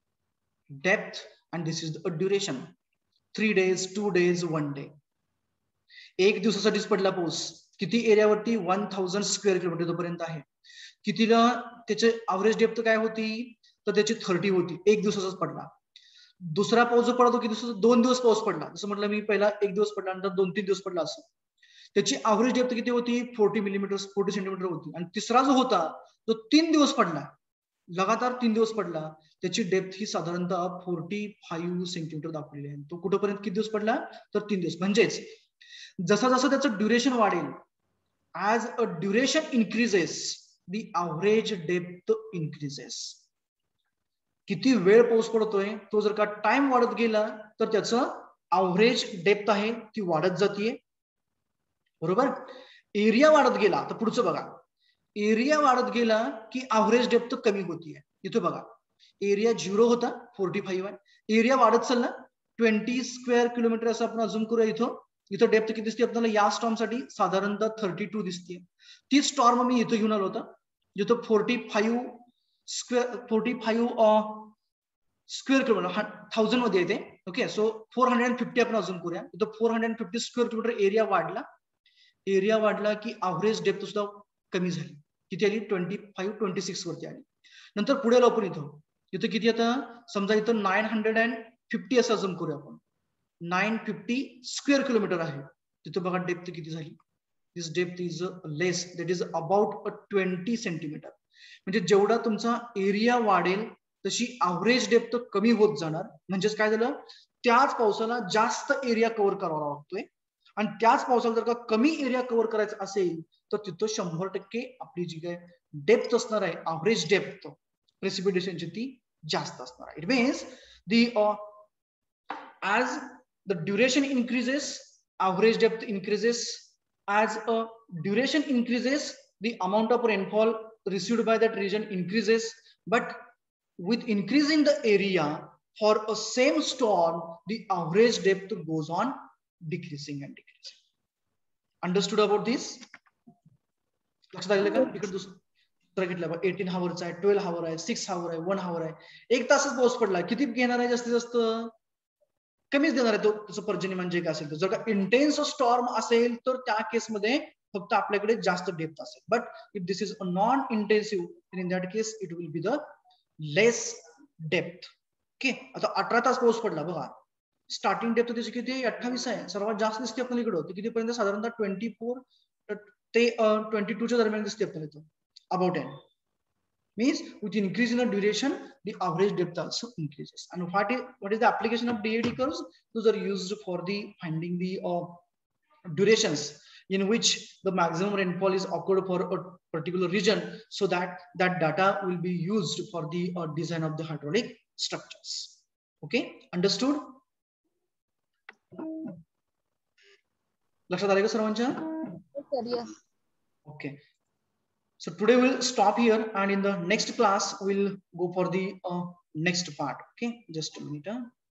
depth and this is the duration. 3 days, 2 days, 1 day. 1 दिवसासाठीच पडला पाऊस किती एरियावरती, 1000 स्क्वेअर किलोमीटर पर्यंत आहे. कितीला त्याचे अवरेज डेप्थ काय होती, तर त्याची 30 होती, एक दिवसाचाच पडला. दुसरा पाऊस जो पडतो किती दिवस, 2 दिवस पाऊस पडला, जसं म्हटलं मी पहिला 1 दिवस पडला, नंतर 2-3 दिवस पडला असं. त्याची अवरेज डेप्थ किती होती, 40 मिलीमीटर 40 सेंटीमीटर होती. आणि तिसरा जो होता तो 3 दिवस पडला, लगातार 3 दिवस पडला, त्याची डेप्थ ही साधारणतः 45 सेंटीमीटर दाखवलेली आहे. तो कुठपर्यंत किती दिवस पडला, तर 3 दिवस. म्हणजेच जसं जसं त्याचं ड्युरेशन वाढेल, as a duration increases the average depth increases. किती वेळ पाऊस पडतोय तो जर का टाइम वाढत गेला तर त्याचं अवरेज डेप्थ आहे ती वाढत जाते, बरोबर. एरिया वाढत गेला तर पुढचं बघा, एरिया वाढत गेला की अवरेज डेप्थ कमी होतीये. इथं बघा एरिया 0 होता, 45 आहे. एरिया वाढत चालला, 20 स्क्वेअर किलोमीटर असं आपण अजून करूया. इथं डेप्थ किती दिसते आपल्याला, या स्टॉर्म साठी साधारणतः 32 दिसते. ती स्टॉर्म मी इथं घेऊन आलो होता, जिथं 45 स्क्वेअर किलोमीटर 1000 मध्ये येते. ओके, सो 450 आपण अजून करूया. इथं 450 स्क्वेअर किलोमीटर एरिया वाढला. एरिया वाढला की अवरेज डेप्थ सुद्धा कमी झाली. किती आली, 25-26 वरती आली. नंतर पुढे आलो आपण इथं किती, आता समजा इथं 950 असं अजून करूया आपण, 950 स्क्वेअर किलोमीटर आहे. तिथं बघा डेप्थ किती झाली, this depth is less, that is about 20 centimetre. म्हणजे जेवढा तुमचा एरिया वाढेल तशी अवरेज डेप्थ कमी होत जाणार. म्हणजेच काय झालं, त्याच पावसाला जास्त एरिया कव्हर करावा लागतोय, आणि त्याच पावसाला जर का कमी एरिया कव्हर करायचा असेल तर तिथं 100% आपली जी काय डेप्थ असणार आहे, अवरेज डेप्थ प्रेसिपिटेशनची ती जास्त असणार आहे. It means the as the duration increases, average depth increases. As a duration increases, the amount of rainfall received by that region increases. But with increasing the area for a same storm, the average depth goes on decreasing and decreasing. Understood about this? लक्षात आलं का? इकडे दुसरं घेतलं बघा, 18 hours आहे, 12 hours आहे, 6 hours आहे, 1 hour आहे. 1 तासच पाऊस पडला, किती घेणार आहे, जास्तीत जास्त कमीच देणार आहे तो. त्याचं पर्जन्यमान जे काय असेल तर, जर का इंटेन्स स्टॉर्म असेल तर त्या केसमध्ये फक्त आपल्याकडे जास्त डेप्थ असेल. But if this is a non intensive, in that case it will be the less depth. Okay, आता 18 तास पाऊस पडला बघा, स्टार्टिंग डेप्थ त्याची किती, 28 आहे. सर्वात जास्त दिसते आपल्याला इकडं, ते कितीपर्यंत, साधारणतः 24 ते 22च्या दरम्यान दिसते आपल्याला इथं, about 10. Means with increase in the duration, the average depth also increases. And what is the application of DAD curves? Those are used for the finding the durations in which the maximum rainfall is occurred for a particular region, so that that data will be used for the design of the hydraulic structures. Okay, understood? लक्षात आले का सर्वांच्या? Okay. So today we'll stop here, and in the next class we'll go for the next part. Okay, just a minute.